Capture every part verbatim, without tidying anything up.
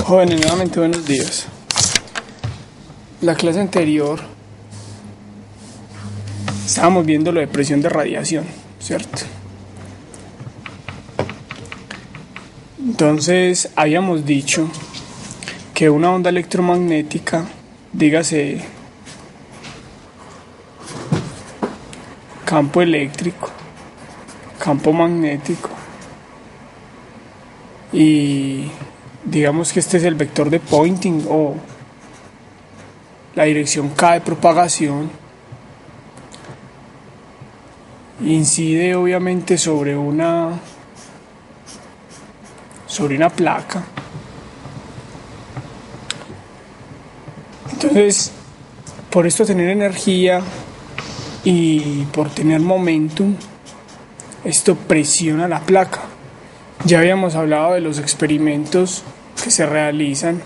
Jóvenes, nuevamente buenos días. La clase anterior estábamos viendo lo de presión de radiación, ¿cierto? Entonces habíamos dicho que una onda electromagnética, dígase campo eléctrico, campo magnético, y digamos que este es el vector de Poynting o la dirección K de propagación, incide obviamente sobre una sobre una placa. Entonces, por esto tener energía y por tener momentum, esto presiona la placa. Ya habíamos hablado de los experimentos que se realizan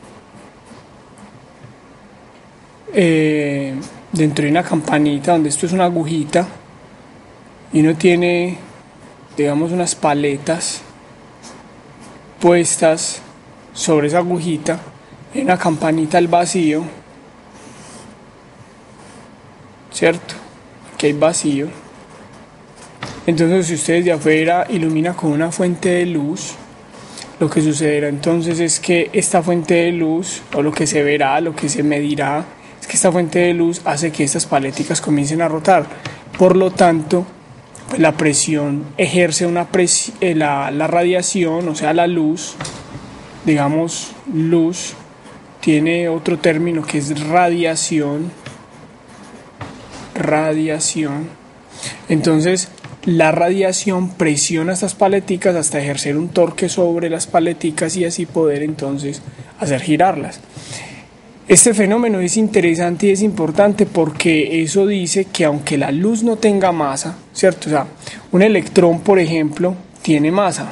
eh, dentro de una campanita, donde esto es una agujita y uno tiene, digamos, unas paletas puestas sobre esa agujita en una campanita al vacío, ¿cierto? Aquí hay vacío. Entonces, si ustedes de afuera iluminan con una fuente de luz, lo que sucederá entonces es que esta fuente de luz, o lo que se verá, lo que se medirá, es que esta fuente de luz hace que estas paleticas comiencen a rotar. Por lo tanto, pues la presión ejerce una presi- eh, la, la radiación, o sea, la luz, digamos, luz, tiene otro término que es radiación. Radiación. Entonces, la radiación presiona estas paleticas hasta ejercer un torque sobre las paleticas y así poder entonces hacer girarlas. Este fenómeno es interesante y es importante porque eso dice que aunque la luz no tenga masa, ¿cierto? O sea, un electrón, por ejemplo, tiene masa.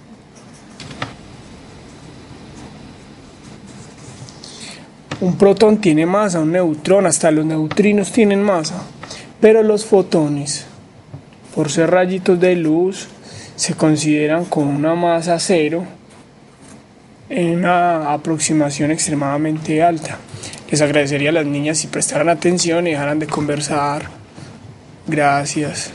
Un protón tiene masa, un neutrón, hasta los neutrinos tienen masa. Pero los fotones, por ser rayitos de luz, se consideran con una masa cero en una aproximación extremadamente alta. Les agradecería a las niñas si prestaran atención y dejaran de conversar. Gracias.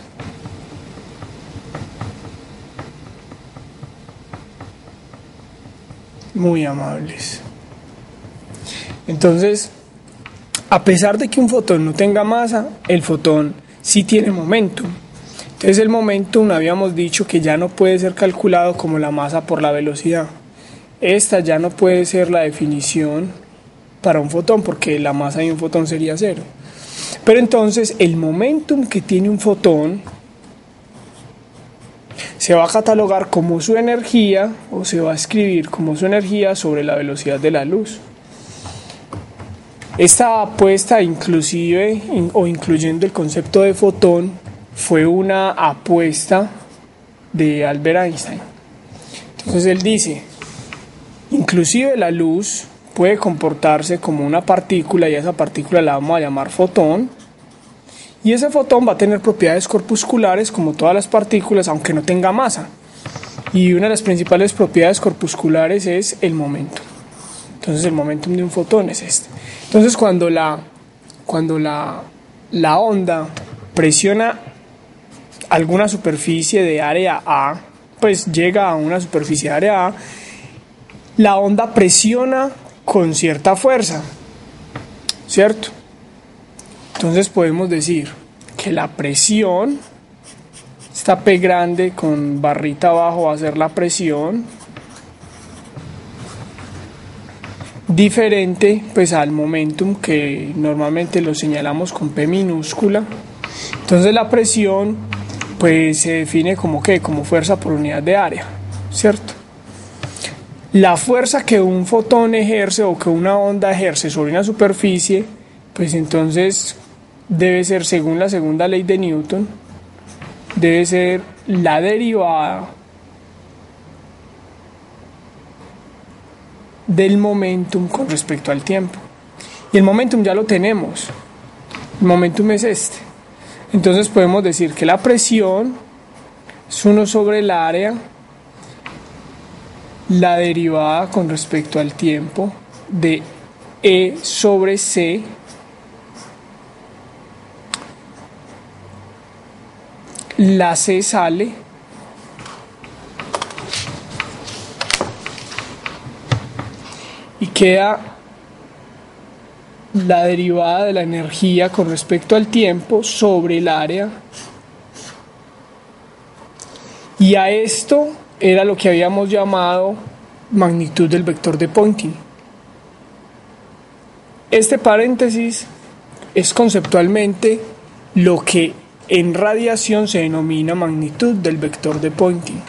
Muy amables. Entonces, a pesar de que un fotón no tenga masa, el fotón sí tiene momentum. Entonces el momentum habíamos dicho que ya no puede ser calculado como la masa por la velocidad. Esta ya no puede ser la definición para un fotón porque la masa de un fotón sería cero. Pero entonces el momentum que tiene un fotón se va a catalogar como su energía, o se va a escribir como su energía sobre la velocidad de la luz. Esta apuesta, inclusive o incluyendo el concepto de fotón, fue una apuesta de Albert Einstein. Entonces él dice, inclusive la luz puede comportarse como una partícula y a esa partícula la vamos a llamar fotón, y ese fotón va a tener propiedades corpusculares como todas las partículas, aunque no tenga masa, y una de las principales propiedades corpusculares es el momentum. Entonces el momentum de un fotón es este. Entonces cuando la, cuando la, la onda presiona alguna superficie de área A, pues llega a una superficie de área A, la onda presiona con cierta fuerza, ¿cierto? Entonces podemos decir que la presión, esta P grande con barrita abajo va a ser la presión, diferente pues al momentum, que normalmente lo señalamos con P minúscula. Entonces la presión pues se define como ¿qué? Como fuerza por unidad de área, ¿cierto? La fuerza que un fotón ejerce o que una onda ejerce sobre una superficie, pues entonces debe ser, según la segunda ley de Newton, debe ser la derivada del momentum con respecto al tiempo. Y el momentum ya lo tenemos. El momentum es este. Entonces podemos decir que la presión es uno sobre el área la derivada con respecto al tiempo de E sobre C la C sale y queda la derivada de la energía con respecto al tiempo sobre el área, y a esto era lo que habíamos llamado magnitud del vector de Poynting. Este paréntesis es conceptualmente lo que en radiación se denomina magnitud del vector de Poynting.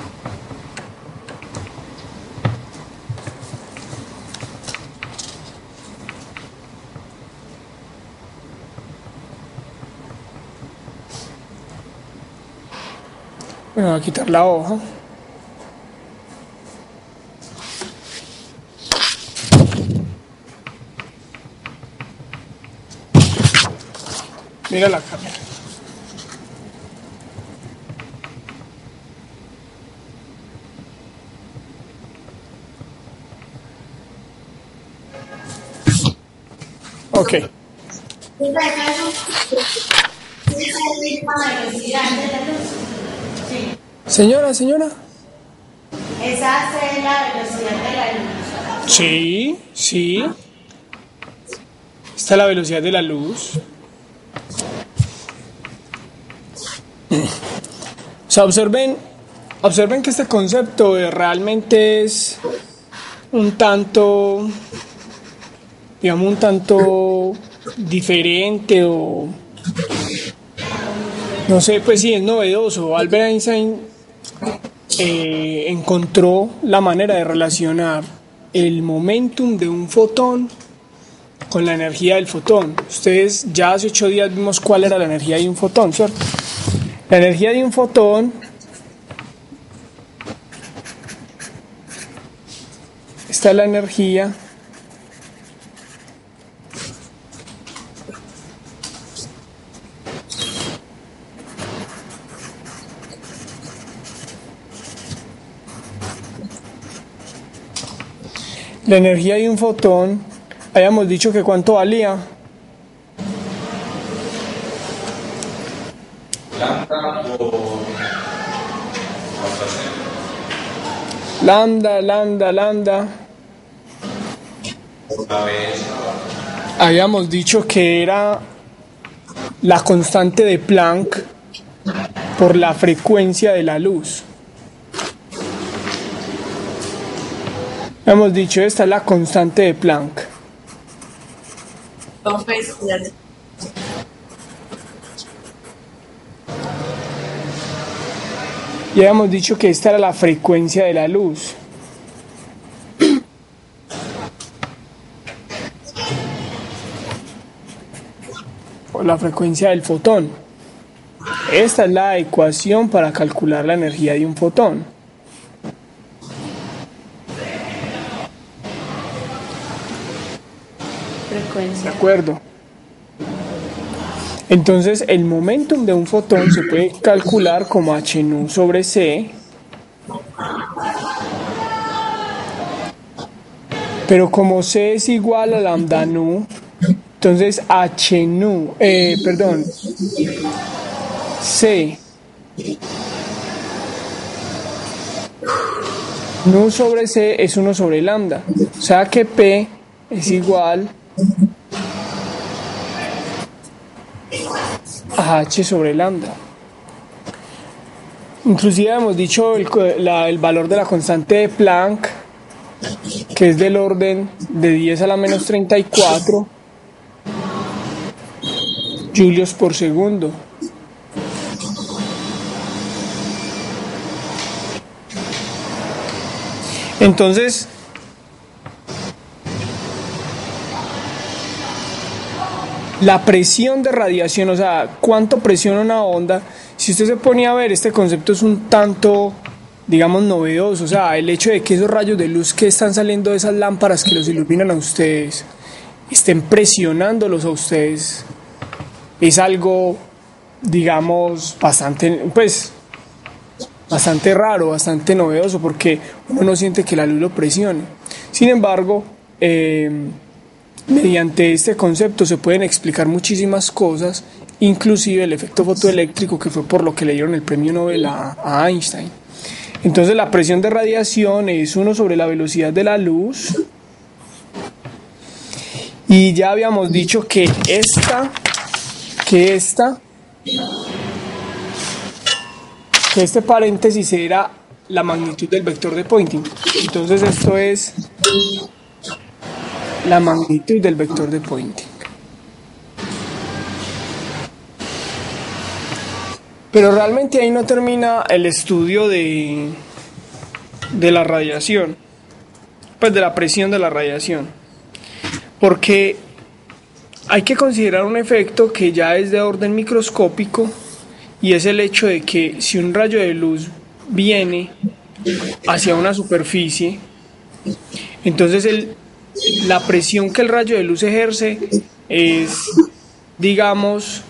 Bueno, voy a quitar la hoja. Mira la cámara. Ok. Señora, señora. Esa es la velocidad de la luz. Sí, sí. Esta es la velocidad de la luz. O sea, observen, observen que este concepto realmente es un tanto, digamos, un tanto diferente, o no sé, pues sí, es novedoso. Albert Einstein eh, encontró la manera de relacionar el momentum de un fotón con la energía del fotón. Ustedes ya hace ocho días vimos cuál era la energía de un fotón, ¿cierto? La energía de un fotón esta es la energía la energía de un fotón. Habíamos dicho que cuánto valía. Lambda, lambda, lambda. Habíamos dicho que era la constante de Planck por la frecuencia de la luz. Hemos dicho, esta es la constante de Planck. Y habíamos dicho que esta era la frecuencia de la luz. O la frecuencia del fotón. Esta es la ecuación para calcular la energía de un fotón. Frecuencia. De acuerdo. Entonces, el momentum de un fotón se puede calcular como h nu sobre c, pero como c es igual a lambda nu, entonces h nu, eh, perdón, c nu sobre c es uno sobre lambda, o sea que p es igual a h sobre lambda. Inclusive hemos dicho el, la, el valor de la constante de Planck, que es del orden de diez a la menos treinta y cuatro julios por segundo. Entonces, la presión de radiación, o sea, cuánto presiona una onda, si usted se pone a ver, este concepto es un tanto, digamos, novedoso. O sea, el hecho de que esos rayos de luz que están saliendo de esas lámparas que los iluminan a ustedes estén presionándolos a ustedes es algo, digamos, bastante, pues, bastante raro, bastante novedoso, porque uno no siente que la luz lo presione. Sin embargo, eh, mediante este concepto se pueden explicar muchísimas cosas, inclusive el efecto fotoeléctrico, que fue por lo que le dieron el premio Nobel a, a Einstein. Entonces la presión de radiación es uno sobre la velocidad de la luz, y ya habíamos dicho que esta, que esta, que este paréntesis era la magnitud del vector de Poynting. Entonces esto es la magnitud del vector de Poynting. Pero realmente ahí no termina el estudio de, de la radiación, pues de la presión de la radiación, porque hay que considerar un efecto que ya es de orden microscópico, y es el hecho de que si un rayo de luz viene hacia una superficie, entonces el, la presión que el rayo de luz ejerce es, digamos,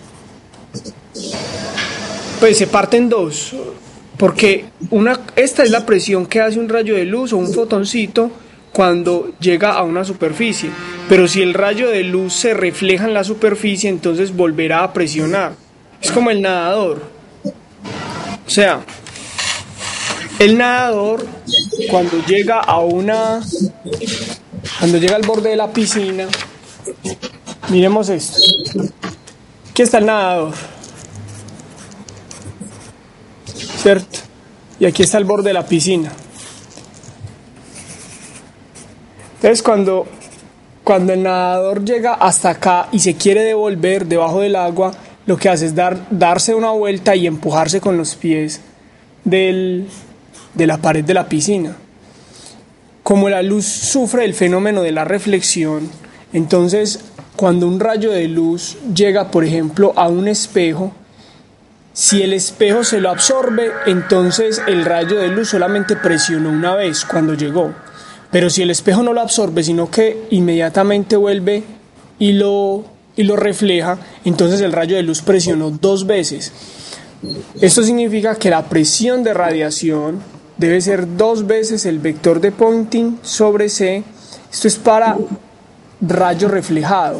pues se parte en dos, porque una, esta es la presión que hace un rayo de luz o un fotoncito cuando llega a una superficie, pero si el rayo de luz se refleja en la superficie, entonces volverá a presionar. Es como el nadador. O sea, el nadador cuando llega a una, cuando llega al borde de la piscina, miremos esto. Aquí está el nadador, ¿cierto? Y aquí está el borde de la piscina. Entonces cuando, cuando el nadador llega hasta acá y se quiere devolver debajo del agua, lo que hace es dar, darse una vuelta y empujarse con los pies del, de la pared de la piscina. Como la luz sufre el fenómeno de la reflexión, entonces cuando un rayo de luz llega, por ejemplo, a un espejo, si el espejo se lo absorbe, entonces el rayo de luz solamente presionó una vez cuando llegó. Pero si el espejo no lo absorbe, sino que inmediatamente vuelve y lo... y lo refleja, entonces el rayo de luz presionó dos veces. Esto significa que la presión de radiación debe ser dos veces el vector de Poynting sobre C. Esto es para rayo reflejado.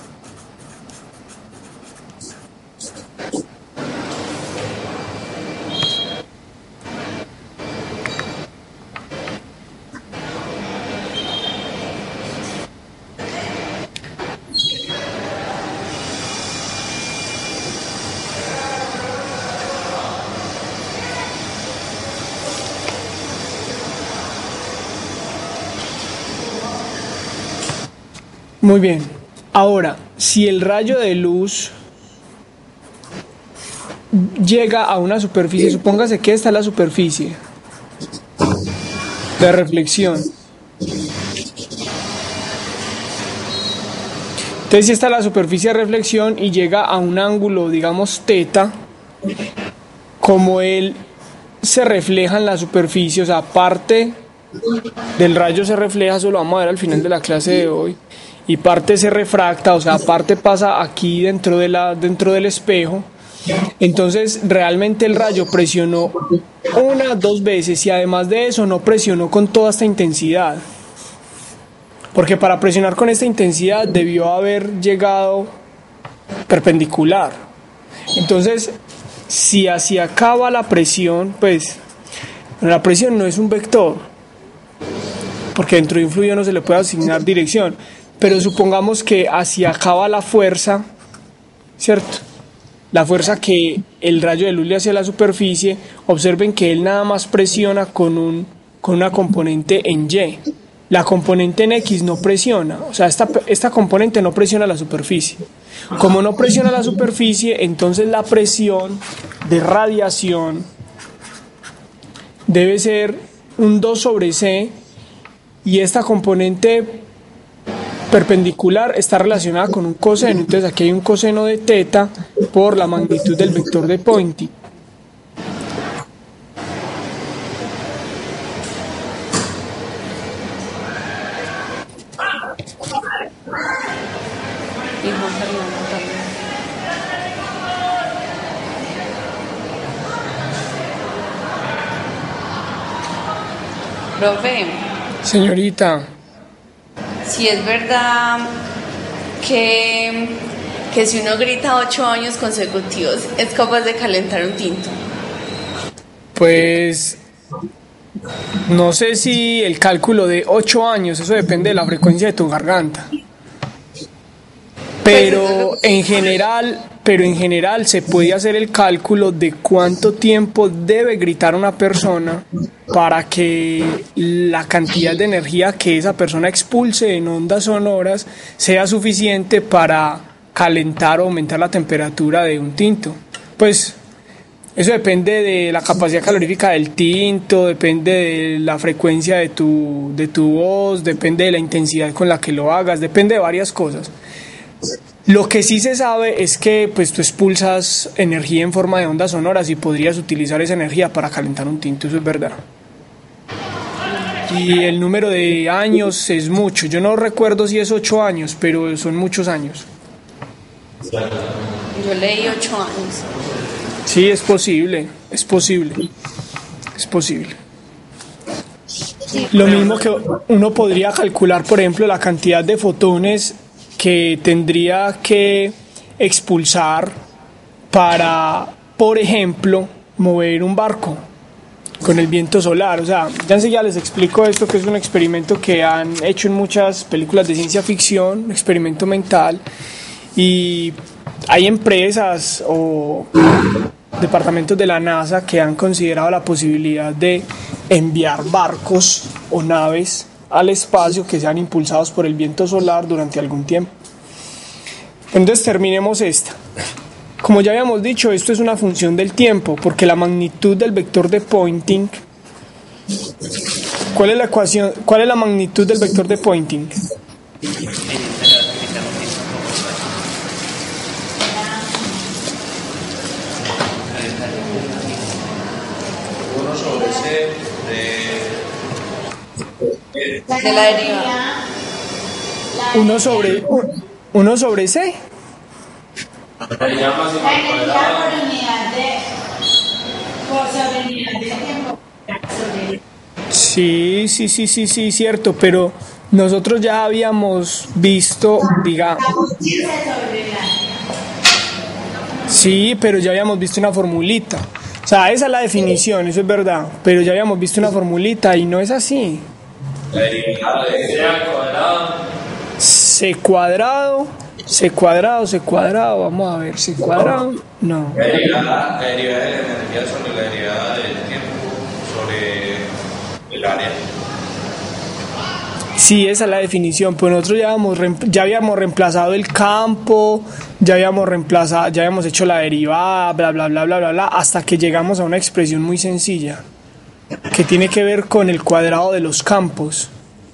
Muy bien. Ahora, si el rayo de luz llega a una superficie, supóngase que esta es la superficie de reflexión. Entonces, si esta es la superficie de reflexión y llega a un ángulo, digamos, teta, como él se refleja en la superficie, o sea, parte del rayo se refleja, eso lo vamos a ver al final de la clase de hoy, y parte se refracta, o sea, parte pasa aquí dentro, de la, dentro del espejo. Entonces realmente el rayo presionó una, dos veces, y además de eso no presionó con toda esta intensidad, porque para presionar con esta intensidad debió haber llegado perpendicular. Entonces, si hacia acá va la presión, pues la presión no es un vector, porque dentro de un fluido no se le puede asignar dirección. Pero supongamos que hacia acá va la fuerza, ¿cierto? La fuerza que el rayo de luz le hace a la superficie. Observen que él nada más presiona con, un, con una componente en Y. La componente en X no presiona, o sea, esta, esta componente no presiona la superficie. Como no presiona la superficie, entonces la presión de radiación debe ser un dos sobre C, y esta componente perpendicular está relacionada con un coseno. Entonces aquí hay un coseno de teta por la magnitud del vector de Poynting. Y Juan Fernando también. Profe, Señorita, si es verdad que, que si uno grita ocho años consecutivos es capaz de calentar un tinto. pues no sé si el cálculo de ocho años, eso depende de la frecuencia de tu garganta. Pero en general, pero en general se puede hacer el cálculo de cuánto tiempo debe gritar una persona para que la cantidad de energía que esa persona expulse en ondas sonoras sea suficiente para calentar o aumentar la temperatura de un tinto. Pues eso depende de la capacidad calorífica del tinto, depende de la frecuencia de tu, de tu voz, depende de la intensidad con la que lo hagas, depende de varias cosas. Lo que sí se sabe es que pues tú expulsas energía en forma de ondas sonoras y podrías utilizar esa energía para calentar un tinto, eso es verdad. Y el número de años es mucho, yo no recuerdo si es ocho años, pero son muchos años. Yo leí ocho años. Sí, es posible, es posible, es posible. Lo mismo que uno podría calcular, por ejemplo, la cantidad de fotones que tendría que expulsar para, por ejemplo, mover un barco con el viento solar. O sea, ya enseguida les explico esto, que es un experimento que han hecho en muchas películas de ciencia ficción, un experimento mental, y hay empresas o departamentos de la NASA que han considerado la posibilidad de enviar barcos o naves al espacio que sean impulsados por el viento solar durante algún tiempo. Entonces terminemos esta. Como ya habíamos dicho, esto es una función del tiempo, porque la magnitud del vector de Poynting, ¿cuál es la ecuación? ¿Cuál es la magnitud del vector de Poynting? Uno sobre C de... De la deriva. Uno sobre uno sobre C. La energía máxima La al energía cuadrado. por unidad de, por sobre unidad de tiempo. Sobre Sí, sí, sí, sí, sí, cierto, pero nosotros ya habíamos visto, diga, quince sobre la. sí, pero ya habíamos visto una formulita. O sea, esa es la definición, eso es verdad, pero ya habíamos visto una formulita y no es así. La derivada de C al cuadrado. C cuadrado, C cuadrado, C cuadrado, vamos a ver, C cuadrado, no. La derivada, la derivada de la energía sobre la derivada del tiempo sobre el área. Sí, esa es la definición, pues nosotros ya habíamos, reem- ya habíamos reemplazado el campo, ya habíamos reemplazado, ya habíamos hecho la derivada, bla, bla, bla, bla, bla, bla, hasta que llegamos a una expresión muy sencilla, que tiene que ver con el cuadrado de los campos.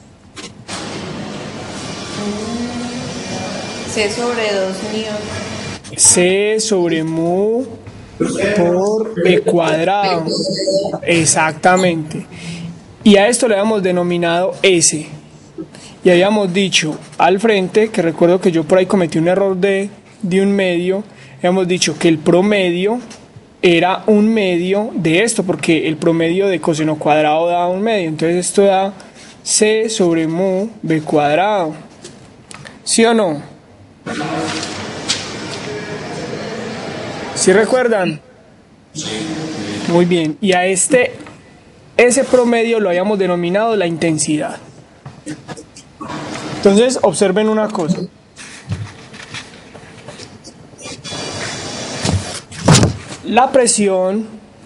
C sobre dos míos. C sobre mu por B cuadrado. Exactamente. Y a esto le habíamos denominado S. Y habíamos dicho al frente, que recuerdo que yo por ahí cometí un error de, de un medio, habíamos dicho que el promedio era un medio de esto, porque el promedio de coseno cuadrado da un medio. Entonces esto da C sobre mu B cuadrado. ¿Sí o no? ¿Sí recuerdan? Muy bien. Y a este, ese promedio lo habíamos denominado la intensidad. Entonces, observen una cosa. La presión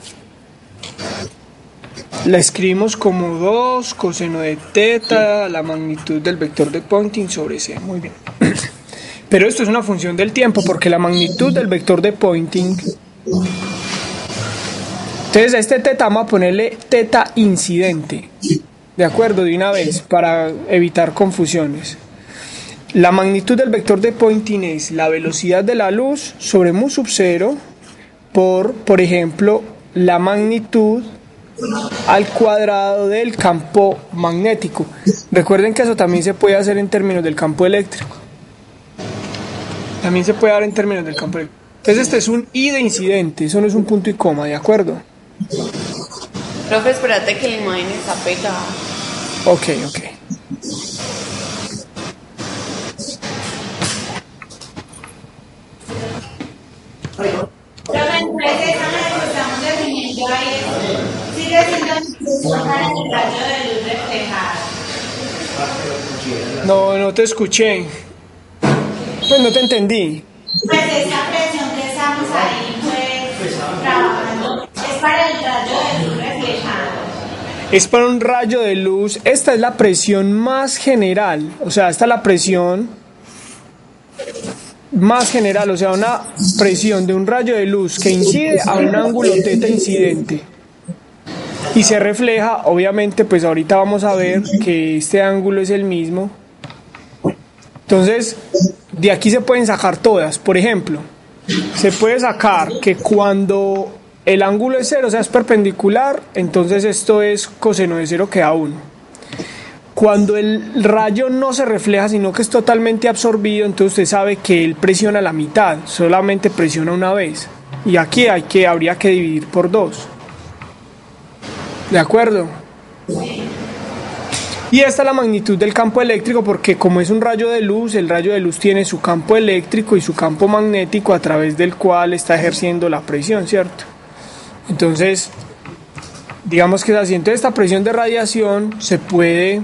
la escribimos como dos coseno de teta, la magnitud del vector de Poynting sobre C. Muy bien. Pero esto es una función del tiempo, porque la magnitud del vector de Poynting... Entonces a este teta vamos a ponerle teta incidente. De acuerdo, de una vez, para evitar confusiones. La magnitud del vector de Poynting es la velocidad de la luz sobre mu sub cero por, por ejemplo, la magnitud al cuadrado del campo magnético. Recuerden que eso también se puede hacer en términos del campo eléctrico. También se puede dar en términos del campo eléctrico. Entonces este es un I de incidente, eso no es un punto y coma, ¿de acuerdo? Profe, espérate que la imagen está pegada. Ok, ok. Pero entonces esa la que estamos definiendo ahí es, sigue siendo inclusión para el rayo de luz reflejada. No, no te escuché. Pues no te entendí. Pues esa presión que estamos ahí pues trabajando es para el rayo de luz reflejado. Es para un rayo de luz. Esta es la presión más general. O sea, esta es la presión más general. O sea, una presión de un rayo de luz que incide a un ángulo teta incidente. Y se refleja, obviamente, pues ahorita vamos a ver que este ángulo es el mismo. Entonces, de aquí se pueden sacar todas. Por ejemplo, se puede sacar que cuando el ángulo es cero, o sea, es perpendicular, entonces esto es coseno de cero, queda uno. Cuando el rayo no se refleja, sino que es totalmente absorbido, entonces usted sabe que él presiona la mitad, solamente presiona una vez. Y aquí hay que, habría que dividir por dos. ¿De acuerdo? Y esta es la magnitud del campo eléctrico, porque como es un rayo de luz, el rayo de luz tiene su campo eléctrico y su campo magnético a través del cual está ejerciendo la presión, ¿cierto? Entonces, digamos que así. Entonces esta presión de radiación se puede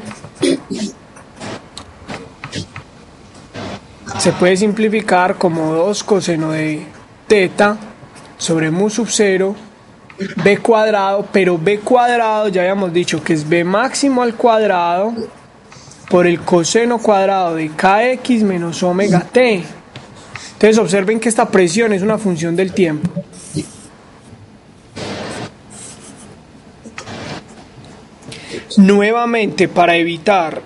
se puede simplificar como dos coseno de teta sobre mu sub cero b cuadrado, pero b cuadrado ya habíamos dicho que es b máximo al cuadrado por el coseno cuadrado de kx menos omega t. Entonces observen que esta presión es una función del tiempo. Nuevamente, para evitar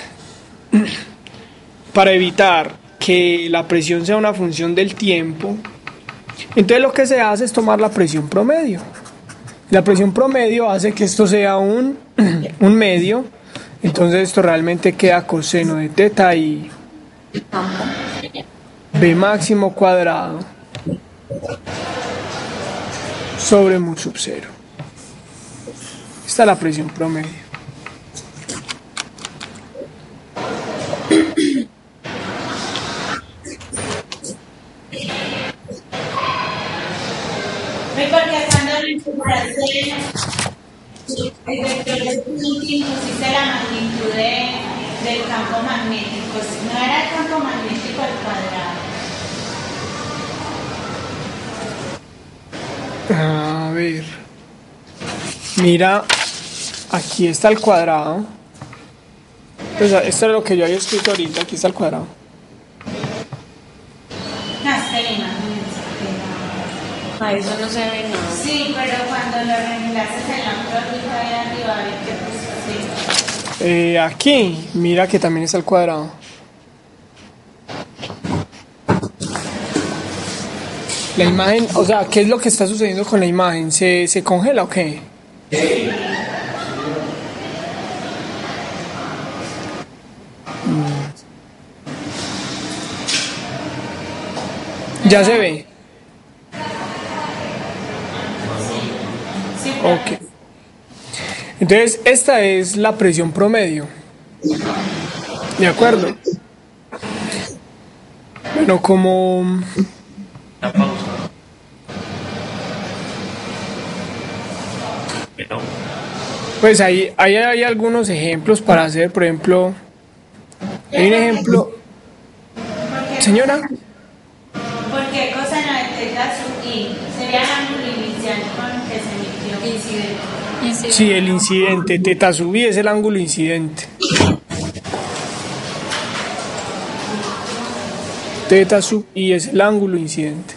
para evitar que la presión sea una función del tiempo, entonces lo que se hace es tomar la presión promedio. La presión promedio hace que esto sea un, un medio, entonces esto realmente queda coseno de teta y b máximo cuadrado sobre mu sub cero. Esta es la presión promedio. Porque cuando lo incorporaste, el vector de punto impusiste la magnitud de, del campo magnético. No era el campo magnético al cuadrado. A ver. Mira, aquí está el cuadrado. Pues esto es lo que yo había escrito ahorita. Aquí está el cuadrado. No, está la imagen. A eso no se ve nada. Sí, pero cuando lo reemplazas en la otra órbita de arriba, a ver qué puso así. Eh, aquí, mira que también está el cuadrado. La imagen, o sea, ¿qué es lo que está sucediendo con la imagen? ¿Se, se congela o qué? Mm. Ya se ve. Ok. Entonces, esta es la presión promedio. ¿De acuerdo? Bueno, como... Una pausa. Pues ahí, ahí hay algunos ejemplos para hacer, por ejemplo, hay un ejemplo... Señora. ¿Por qué coseno de teta sub i? Sería el ángulo inicial con que se emitió. Incidente. Sí, el incidente, teta sub i es el ángulo incidente. Teta sub i es el ángulo incidente.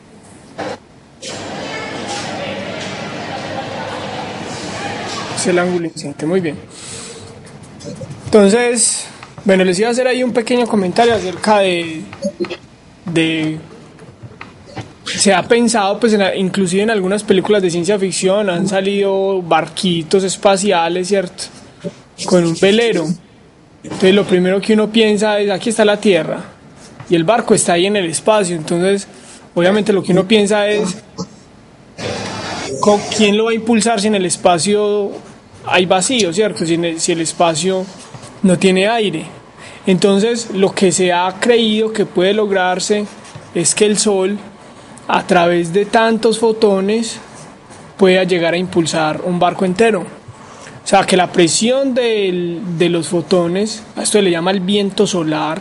Es el ángulo incidente, muy bien. Entonces, bueno, les iba a hacer ahí un pequeño comentario acerca de... de se ha pensado, pues, en, inclusive en algunas películas de ciencia ficción han salido barquitos espaciales, ¿cierto? Con un velero. Entonces lo primero que uno piensa es, aquí está la Tierra y el barco está ahí en el espacio. Entonces, obviamente lo que uno piensa es, ¿con quién lo va a impulsar si en el espacio hay vacío, ¿cierto? Si, si el espacio no tiene aire. Entonces, lo que se ha creído que puede lograrse es que el Sol, a través de tantos fotones, pueda llegar a impulsar un barco entero. O sea, que la presión del, de los fotones, a esto se le llama el viento solar,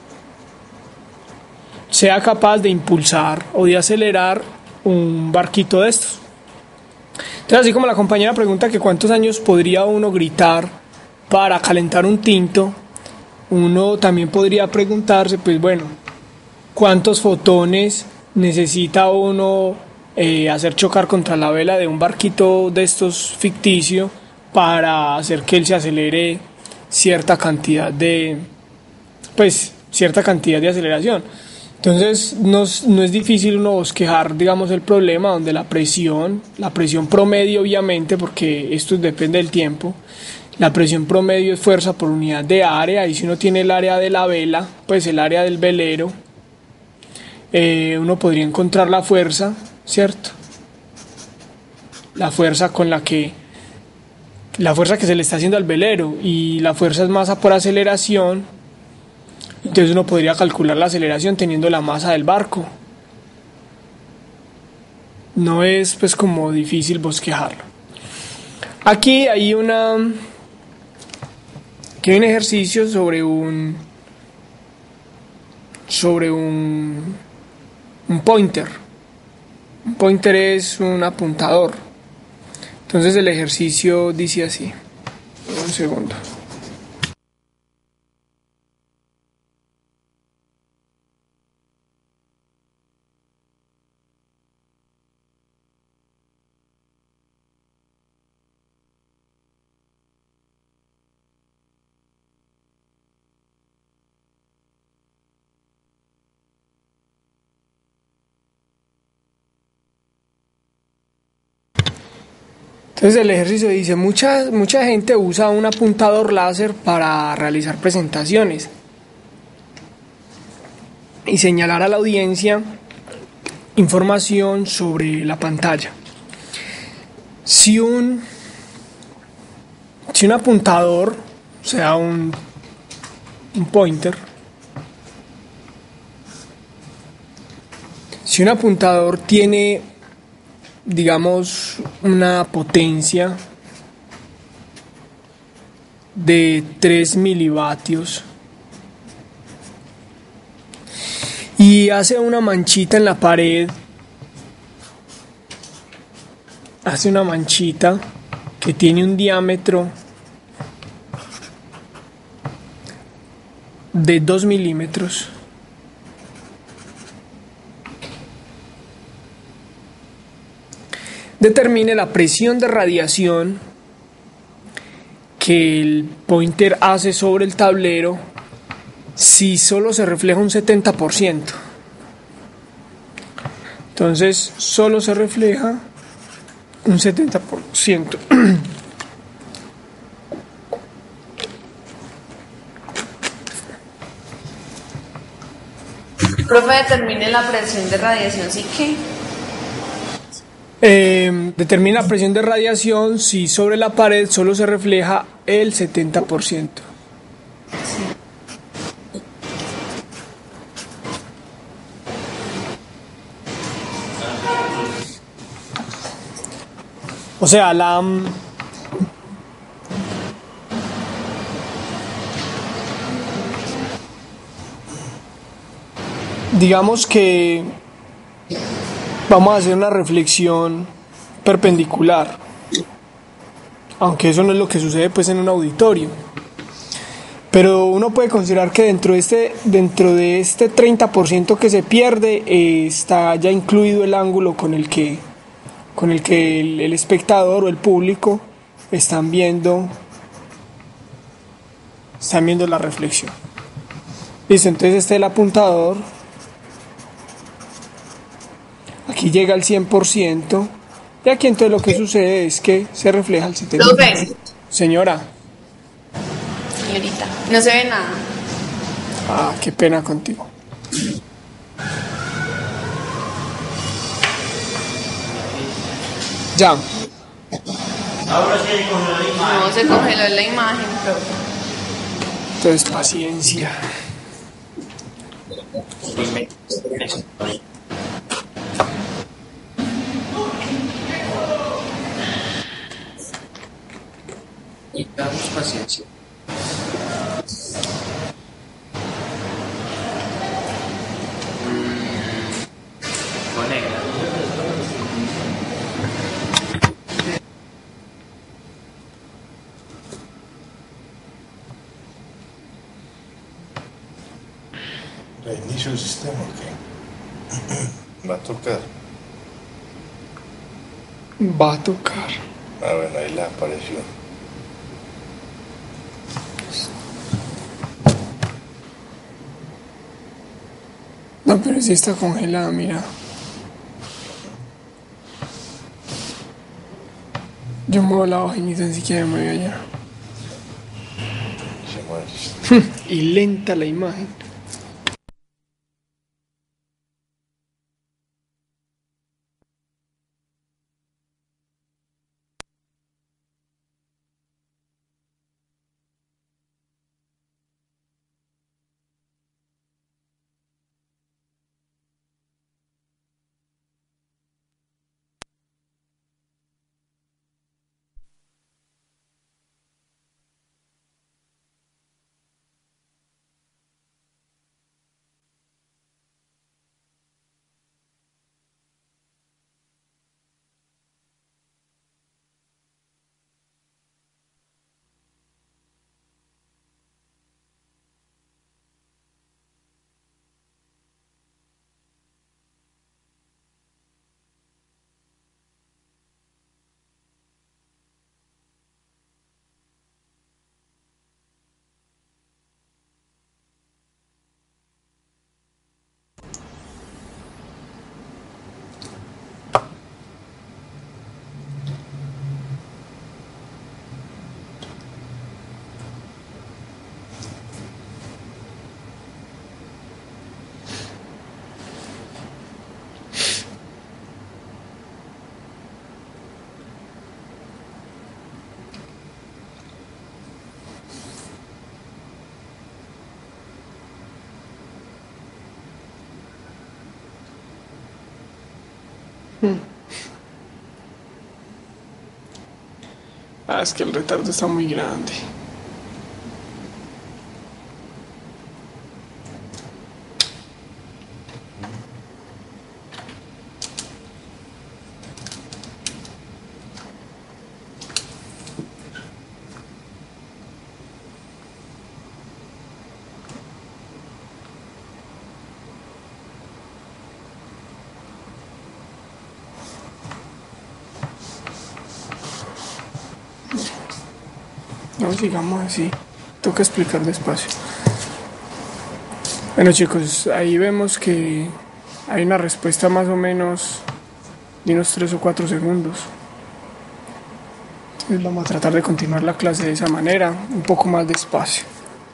sea capaz de impulsar o de acelerar un barquito de estos. Entonces, así como la compañera pregunta que cuántos años podría uno gritar para calentar un tinto, uno también podría preguntarse, pues bueno, ¿cuántos fotones necesita uno eh, hacer chocar contra la vela de un barquito de estos ficticio para hacer que él se acelere cierta cantidad de, pues, cierta cantidad de aceleración? Entonces no, no es difícil uno bosquejar, digamos, el problema donde la presión, la presión promedio obviamente, porque esto depende del tiempo, la presión promedio es fuerza por unidad de área, y si uno tiene el área de la vela, pues el área del velero, eh, uno podría encontrar la fuerza, ¿cierto? La fuerza con la que, la fuerza que se le está haciendo al velero, y la fuerza es masa por aceleración. Entonces uno podría calcular la aceleración teniendo la masa del barco. No es pues como difícil bosquejarlo. Aquí hay una que hay un ejercicio sobre un sobre un un pointer. Un pointer es un apuntador. Entonces el ejercicio dice así. Un segundo. Entonces el ejercicio dice, mucha, mucha gente usa un apuntador láser para realizar presentaciones y señalar a la audiencia información sobre la pantalla. Si un, si un apuntador, o sea un, un pointer, si un apuntador tiene, digamos, una potencia de tres milivatios y hace una manchita en la pared, hace una manchita que tiene un diámetro de dos milímetros, determine la presión de radiación que el pointer hace sobre el tablero si solo se refleja un setenta por ciento. Entonces solo se refleja un setenta por ciento. Profe, determine la presión de radiación, ¿sí qué? Eh, determina la presión de radiación si sobre la pared solo se refleja el setenta por ciento. Sí. O sea, la digamos que vamos a hacer una reflexión perpendicular, aunque eso no es lo que sucede pues en un auditorio, pero uno puede considerar que dentro de este, dentro de este treinta por ciento que se pierde eh, está ya incluido el ángulo con el que, con el, que el, el espectador o el público están viendo, están viendo la reflexión. Listo, entonces este es el apuntador. Aquí llega al cien por ciento y aquí entonces lo que sucede es que se refleja el setenta por ciento. Señora. Señorita, no se ve nada. Ah, qué pena contigo. Ya. Ahora sí se congeló la imagen. No, se congeló la imagen, profe. Entonces, paciencia. Y damos paciencia. Con negra. Reinicio el sistema, ¿ok? Va a tocar. Va a tocar. Ah, bueno, ahí la apareció. No, pero sí está congelada, mira. Yo muevo la hoja y ni tan siquiera me mueve allá. Se mueve. Y lenta la imagen. Ah, es que el retardo está muy grande. No, sigamos así. Toca explicar despacio. Bueno, chicos, ahí vemos que hay una respuesta más o menos de unos tres o cuatro segundos. Entonces vamos a tratar de continuar la clase de esa manera, un poco más despacio.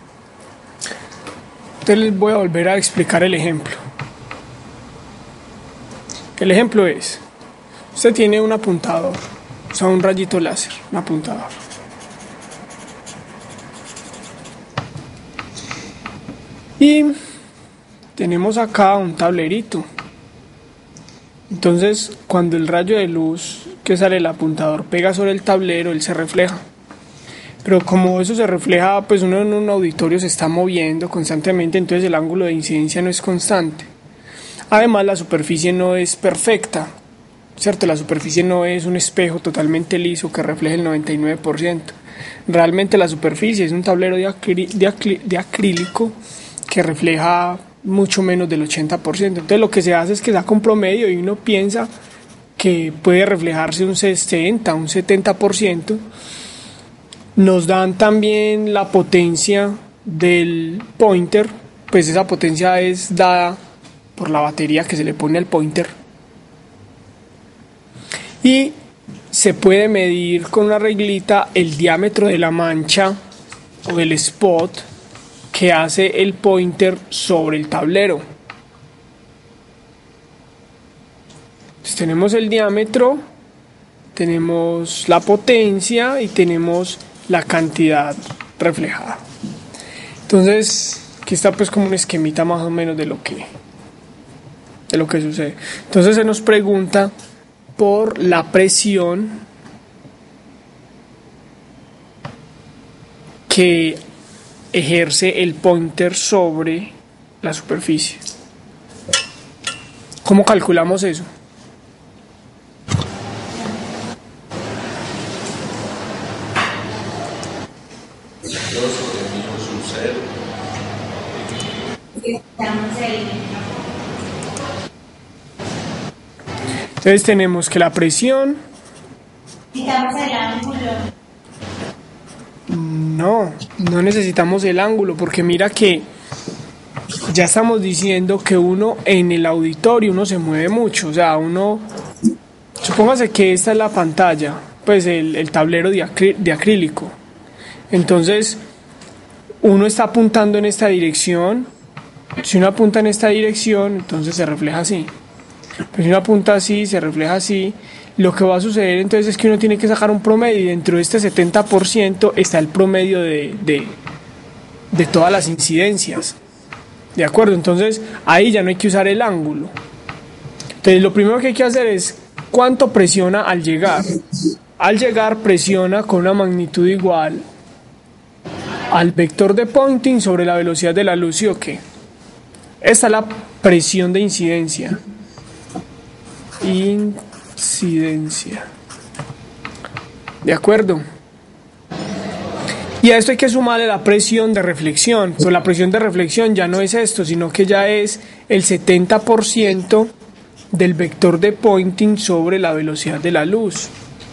Entonces les voy a volver a explicar el ejemplo. El ejemplo es, usted tiene un apuntador, o sea, un rayito láser, un apuntador. Y tenemos acá un tablerito. Entonces, cuando el rayo de luz que sale del apuntador pega sobre el tablero, él se refleja. Pero como eso se refleja, pues uno en un auditorio se está moviendo constantemente, entonces el ángulo de incidencia no es constante. Además, la superficie no es perfecta, ¿cierto? La superficie no es un espejo totalmente liso que refleje el noventa y nueve por ciento. Realmente la superficie es un tablero de, acrí de, acrí de acrílico que refleja mucho menos del ochenta por ciento. Entonces lo que se hace es que saca un promedio y uno piensa que puede reflejarse un sesenta, un setenta por ciento. Nos dan también la potencia del pointer, pues esa potencia es dada por la batería que se le pone al pointer. Y se puede medir con una reglita el diámetro de la mancha o del spot que hace el pointer sobre el tablero. Entonces tenemos el diámetro tenemos la potencia y tenemos la cantidad reflejada. Entonces, aquí está pues como un esquemita más o menos de lo que, de lo que sucede. Entonces se nos pregunta por la presión que ejerce el pointer sobre la superficie. ¿Cómo calculamos eso? Entonces tenemos que la presión... Quitamos el ángulo. No, no necesitamos el ángulo, porque mira que ya estamos diciendo que uno en el auditorio uno se mueve mucho, o sea, uno, supóngase que esta es la pantalla, pues el, el tablero de, acrí, de acrílico, entonces uno está apuntando en esta dirección, si uno apunta en esta dirección, entonces se refleja así, pero si uno apunta así, se refleja así. Lo que va a suceder entonces es que uno tiene que sacar un promedio, y dentro de este setenta por ciento está el promedio de, de, de todas las incidencias. ¿De acuerdo? Entonces ahí ya no hay que usar el ángulo. Entonces lo primero que hay que hacer es cuánto presiona al llegar. Al llegar presiona con una magnitud igual al vector de Poynting sobre la velocidad de la luz, ¿sí o qué? Esta es la presión de incidencia. Incidencia. ¿De acuerdo? Y a esto hay que sumarle la presión de reflexión. Pues la presión de reflexión ya no es esto, sino que ya es el setenta por ciento del vector de Poynting sobre la velocidad de la luz.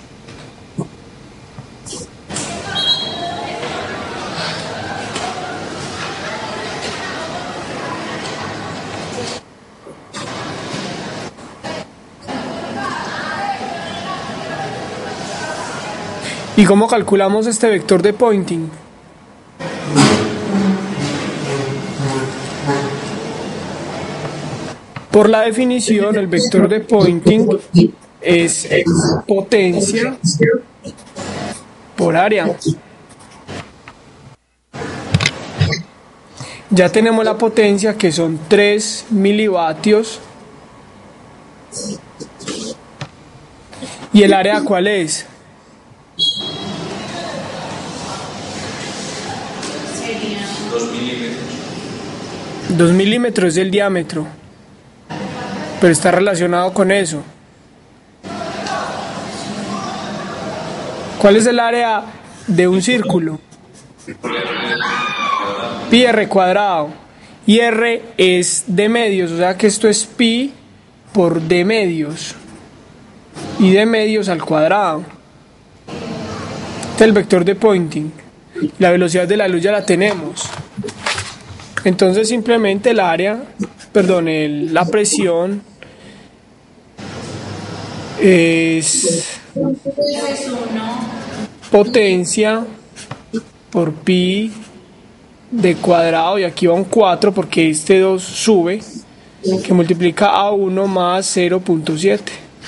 ¿Y cómo calculamos este vector de Poynting? Por la definición, el vector de Poynting es potencia por área. Ya tenemos la potencia, que son tres milivatios. ¿Y el área cuál es? Dos milímetros. Dos milímetros es el diámetro, pero está relacionado con eso. ¿Cuál es el área de un círculo? Pi r cuadrado. Y r es de medios, o sea que esto es pi por d medios. Y d medios al cuadrado. Este es el vector de Poynting. La velocidad de la luz ya la tenemos. Entonces simplemente el área, perdón, el, la presión es potencia por pi de cuadrado, y aquí va un cuatro porque este dos sube, que multiplica a uno más cero punto siete.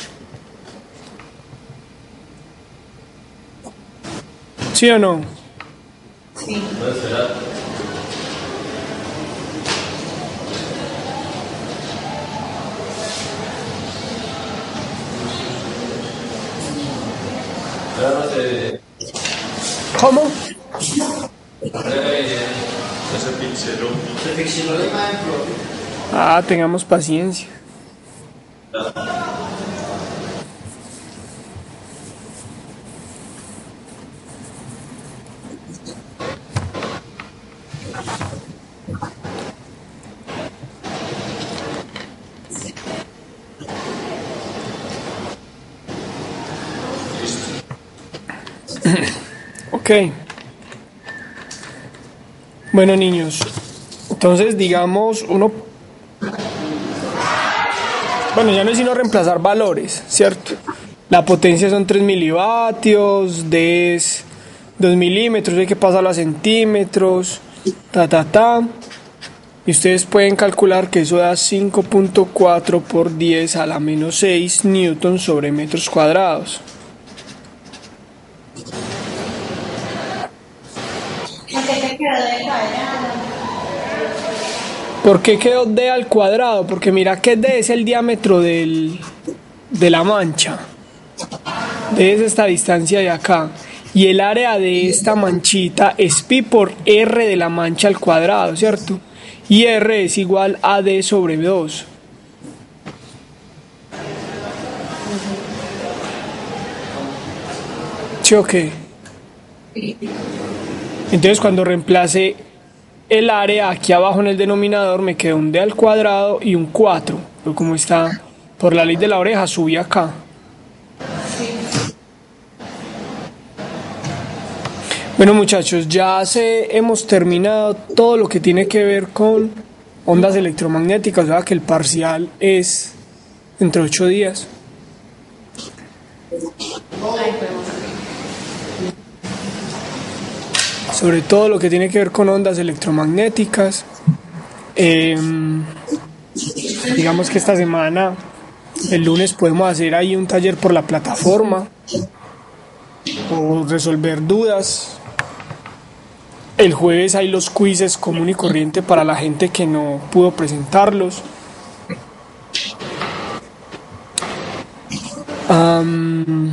¿Sí o no? Sí. ¿Cómo? Ah, tengamos paciencia. Ok. Bueno, niños, entonces digamos uno, bueno, ya no es sino reemplazar valores, ¿cierto? La potencia son tres milivatios, D es dos milímetros, hay que pasarlo a centímetros, ta ta ta, y ustedes pueden calcular que eso da cinco punto cuatro por diez a la menos seis newtons sobre metros cuadrados. ¿Por qué quedó D al cuadrado? Porque mira que D es el diámetro del, de la mancha. D es esta distancia de acá. Y el área de esta manchita es pi por R de la mancha al cuadrado, ¿cierto? Y R es igual a D sobre dos. ¿Sí o qué? Entonces cuando reemplace el área aquí abajo en el denominador me queda un D al cuadrado y un cuatro. Pero como está por la ley de la oreja, subí acá. Bueno muchachos, ya se, hemos terminado todo lo que tiene que ver con ondas electromagnéticas. O sea que el parcial es entre ocho días. Sobre todo lo que tiene que ver con ondas electromagnéticas. Eh, digamos que esta semana, el lunes, podemos hacer ahí un taller por la plataforma o resolver dudas. El jueves hay los quizzes común y corriente para la gente que no pudo presentarlos. Um,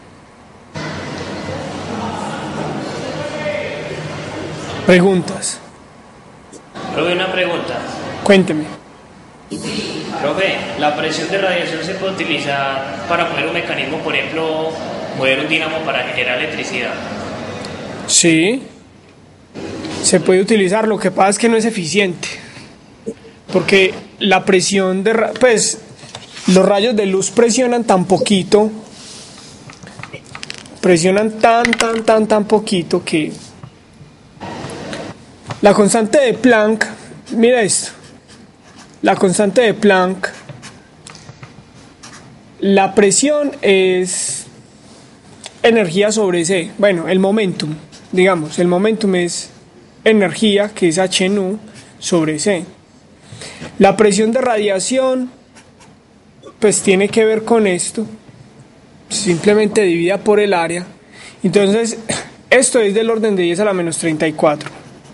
preguntas. Profe, una pregunta. Cuénteme. Profe, la presión de radiación se puede utilizar para poner un mecanismo, por ejemplo, mover un dinamo para generar electricidad. Sí, se puede utilizar. Lo que pasa es que no es eficiente, porque la presión de ra- pues los rayos de luz presionan tan poquito, presionan tan tan tan tan poquito que la constante de Planck, mira esto, la constante de Planck, la presión es energía sobre C, bueno, el momentum, digamos, el momentum es energía, que es H nu sobre C. La presión de radiación, pues tiene que ver con esto, simplemente dividida por el área. Entonces, esto es del orden de diez a la menos treinta y cuatro.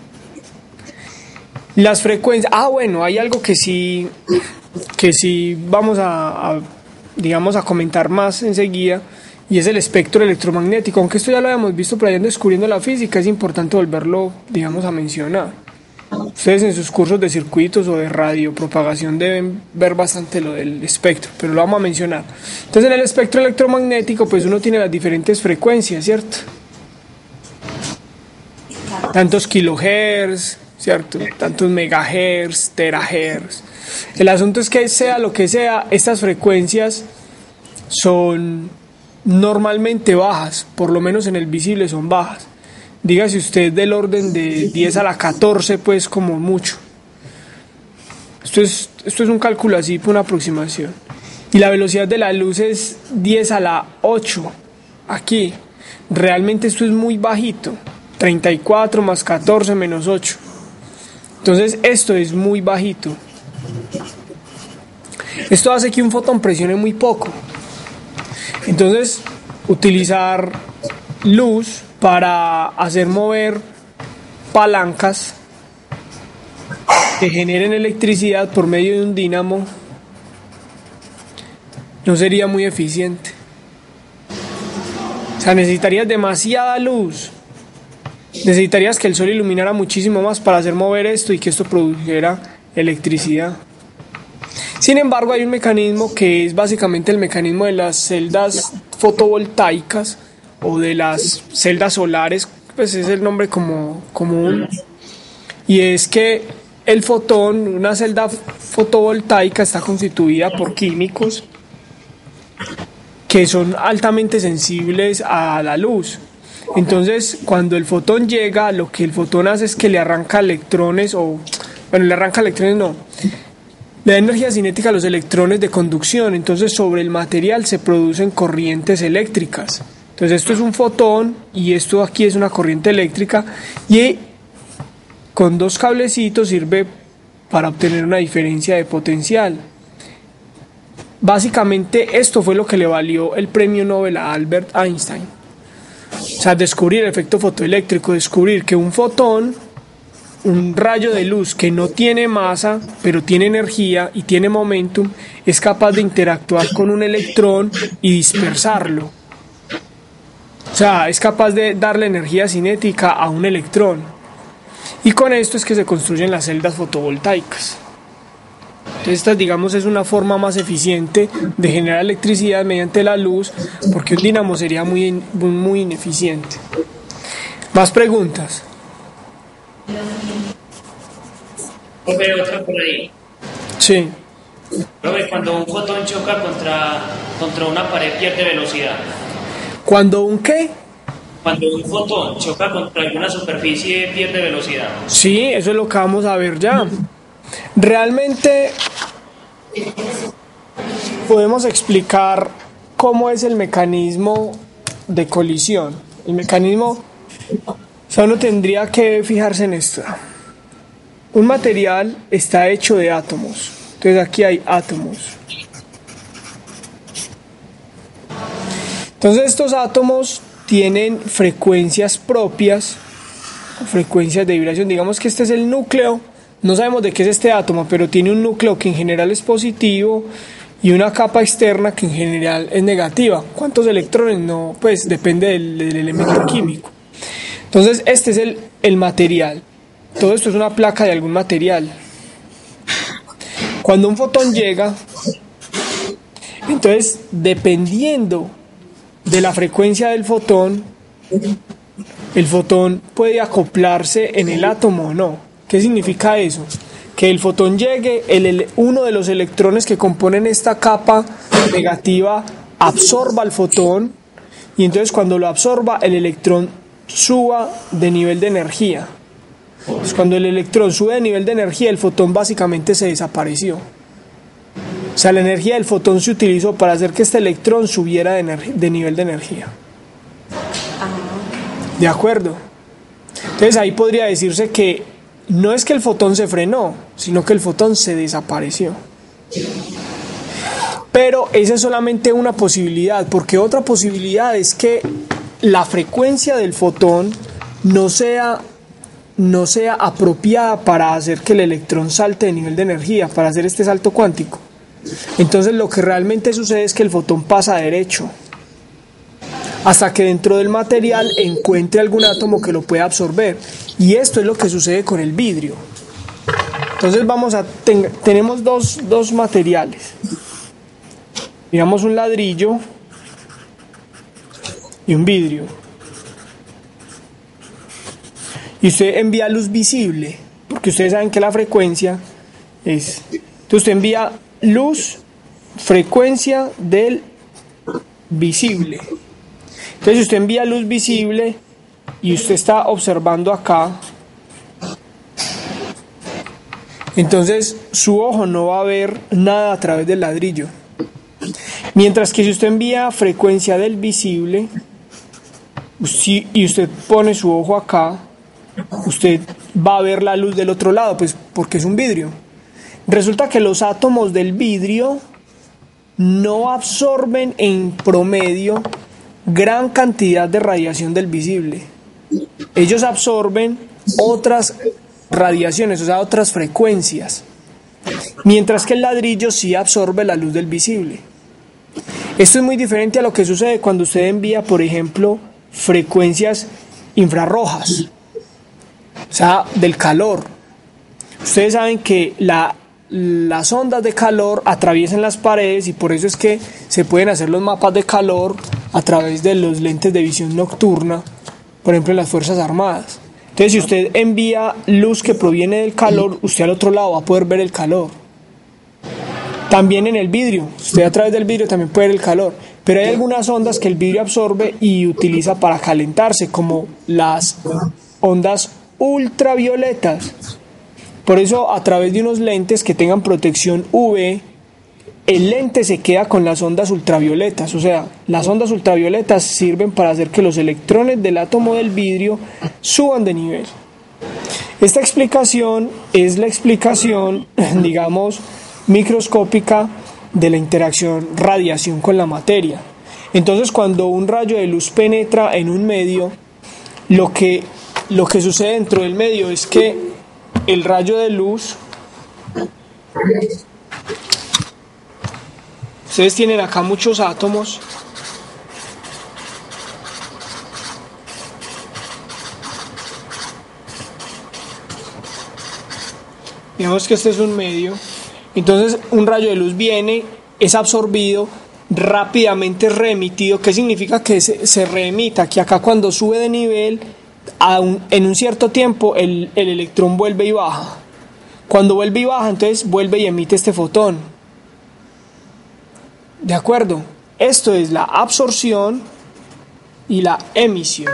Las frecuencias, ah bueno, hay algo que sí, que sí vamos a, a, digamos, a comentar más enseguida, y es el espectro electromagnético. Aunque esto ya lo habíamos visto por ahí en Descubriendo la Física, es importante volverlo, digamos, a mencionar. Ustedes en sus cursos de circuitos o de radiopropagación deben ver bastante lo del espectro, pero lo vamos a mencionar. Entonces, en el espectro electromagnético, pues uno tiene las diferentes frecuencias, ¿cierto? Tantos kilohertz, ¿cierto? Tantos megahertz, terahertz. El asunto es que sea lo que sea, estas frecuencias son normalmente bajas, por lo menos en el visible son bajas. Dígase usted del orden de diez a la catorce, pues como mucho. Esto es, esto es un cálculo así, por una aproximación. Y la velocidad de la luz es diez a la ocho. Aquí, realmente esto es muy bajito. treinta y cuatro más catorce menos ocho. Entonces esto es muy bajito. Esto hace que un fotón presione muy poco. Entonces, utilizar luz para hacer mover palancas que generen electricidad por medio de un dínamo no sería muy eficiente. O sea, necesitarías demasiada luz. Necesitarías que el sol iluminara muchísimo más para hacer mover esto y que esto produjera electricidad. Sin embargo, hay un mecanismo que es básicamente el mecanismo de las celdas fotovoltaicas o de las celdas solares, pues es el nombre como común, y es que el fotón, una celda fotovoltaica, está constituida por químicos que son altamente sensibles a la luz. Entonces, cuando el fotón llega, lo que el fotón hace es que le arranca electrones, o bueno, le arranca electrones no, le da energía cinética a los electrones de conducción. Entonces, sobre el material se producen corrientes eléctricas. Entonces, esto es un fotón y esto aquí es una corriente eléctrica, y con dos cablecitos sirve para obtener una diferencia de potencial. Básicamente, esto fue lo que le valió el premio Nobel a Albert Einstein. O sea, descubrir el efecto fotoeléctrico, descubrir que un fotón un rayo de luz que no tiene masa, pero tiene energía y tiene momentum, es capaz de interactuar con un electrón y dispersarlo. O sea, es capaz de darle energía cinética a un electrón. Y con esto es que se construyen las celdas fotovoltaicas. Entonces, esta, digamos, es una forma más eficiente de generar electricidad mediante la luz, porque un dínamo sería muy, muy ineficiente. ¿Más preguntas? Profe, otra por ahí. Sí. Profe, cuando un fotón choca contra, contra una pared pierde velocidad. ¿Cuando un qué? Cuando un fotón choca contra alguna superficie pierde velocidad. Sí, eso es lo que vamos a ver ya. Realmente podemos explicar cómo es el mecanismo de colisión. El mecanismo, solo tendría que fijarse en esto. Un material está hecho de átomos. Entonces aquí hay átomos. Entonces estos átomos tienen frecuencias propias, frecuencias de vibración. Digamos que este es el núcleo. No sabemos de qué es este átomo, pero tiene un núcleo que en general es positivo y una capa externa que en general es negativa. ¿Cuántos electrones? No, pues depende del, del elemento químico. Entonces este es el, el material. Todo esto es una placa de algún material. Cuando un fotón llega, entonces dependiendo de la frecuencia del fotón, el fotón puede acoplarse en el átomo o no. ¿Qué significa eso? Que el fotón llegue, el, el, uno de los electrones que componen esta capa negativa absorba el fotón, y entonces cuando lo absorba el electrón suba de nivel de energía. Entonces, cuando el electrón sube de nivel de energía, el fotón básicamente se desapareció. O sea, la energía del fotón se utilizó para hacer que este electrón subiera de, de nivel de energía. ¿De acuerdo? Entonces ahí podría decirse que no es que el fotón se frenó, sino que el fotón se desapareció. Pero esa es solamente una posibilidad, porque otra posibilidad es que la frecuencia del fotón no sea, no sea apropiada para hacer que el electrón salte de nivel de energía, para hacer este salto cuántico. Entonces lo que realmente sucede es que el fotón pasa derecho, hasta que dentro del material encuentre algún átomo que lo pueda absorber. Y esto es lo que sucede con el vidrio. Entonces vamos a ten, tenemos dos, dos materiales. Digamos un ladrillo y un vidrio. Y usted envía luz visible, porque ustedes saben que la frecuencia es... Entonces usted envía luz, frecuencia del visible. Entonces si usted envía luz visible y usted está observando acá, entonces su ojo no va a ver nada a través del ladrillo. Mientras que si usted envía frecuencia del visible y usted pone su ojo acá, usted va a ver la luz del otro lado, pues porque es un vidrio. Resulta que los átomos del vidrio no absorben en promedio gran cantidad de radiación del visible. Ellos absorben otras radiaciones, o sea, otras frecuencias, mientras que el ladrillo sí absorbe la luz del visible. Esto es muy diferente a lo que sucede cuando usted envía, por ejemplo, frecuencias infrarrojas, o sea, del calor. Ustedes saben que la las ondas de calor atraviesan las paredes y por eso es que se pueden hacer los mapas de calor a través de los lentes de visión nocturna, por ejemplo en las Fuerzas Armadas. Entonces si usted envía luz que proviene del calor, usted al otro lado va a poder ver el calor. También en el vidrio, usted a través del vidrio también puede ver el calor, pero hay algunas ondas que el vidrio absorbe y utiliza para calentarse, como las ondas ultravioletas. Por eso a través de unos lentes que tengan protección U V, el lente se queda con las ondas ultravioletas. O sea, las ondas ultravioletas sirven para hacer que los electrones del átomo del vidrio suban de nivel. Esta explicación es la explicación, digamos, microscópica de la interacción radiación con la materia. Entonces, cuando un rayo de luz penetra en un medio, lo que, lo que sucede dentro del medio es que el rayo de luz, ustedes tienen acá muchos átomos. Digamos que este es un medio. Entonces un rayo de luz viene, es absorbido, rápidamente reemitido. ¿Qué significa que se, se reemita? Que acá cuando sube de nivel, a un, en un cierto tiempo el, el electrón vuelve y baja. Cuando vuelve y baja, entonces vuelve y emite este fotón. ¿De acuerdo? Esto es la absorción y la emisión.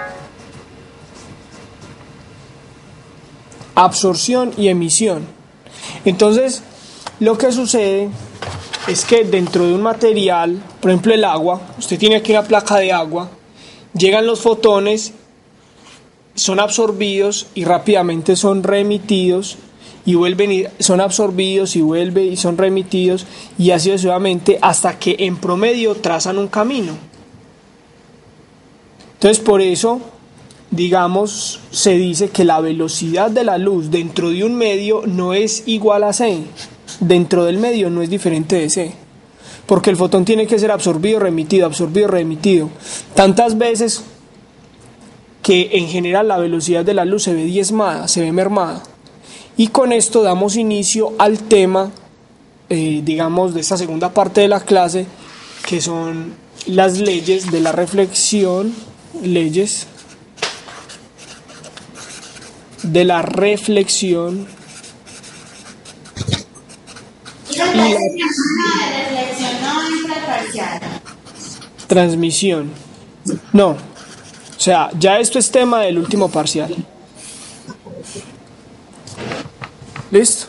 Absorción y emisión. Entonces, lo que sucede es que dentro de un material, por ejemplo el agua, usted tiene aquí una placa de agua, llegan los fotones, son absorbidos y rápidamente son reemitidos y vuelven y son absorbidos y vuelven y son reemitidos y así sucesivamente hasta que en promedio trazan un camino. Entonces por eso, digamos, se dice que la velocidad de la luz dentro de un medio no es igual a c. Dentro del medio no es diferente de c. Porque el fotón tiene que ser absorbido, remitido, absorbido, remitido. Tantas veces que en general la velocidad de la luz se ve diezmada, se ve mermada. Y con esto damos inicio al tema, eh, digamos, de esta segunda parte de la clase, que son las leyes de la reflexión, leyes de la reflexión Y la reflexión no, de reflexión no entra al parcial. transmisión. No, o sea, ya esto es tema del último parcial. ¿Listo?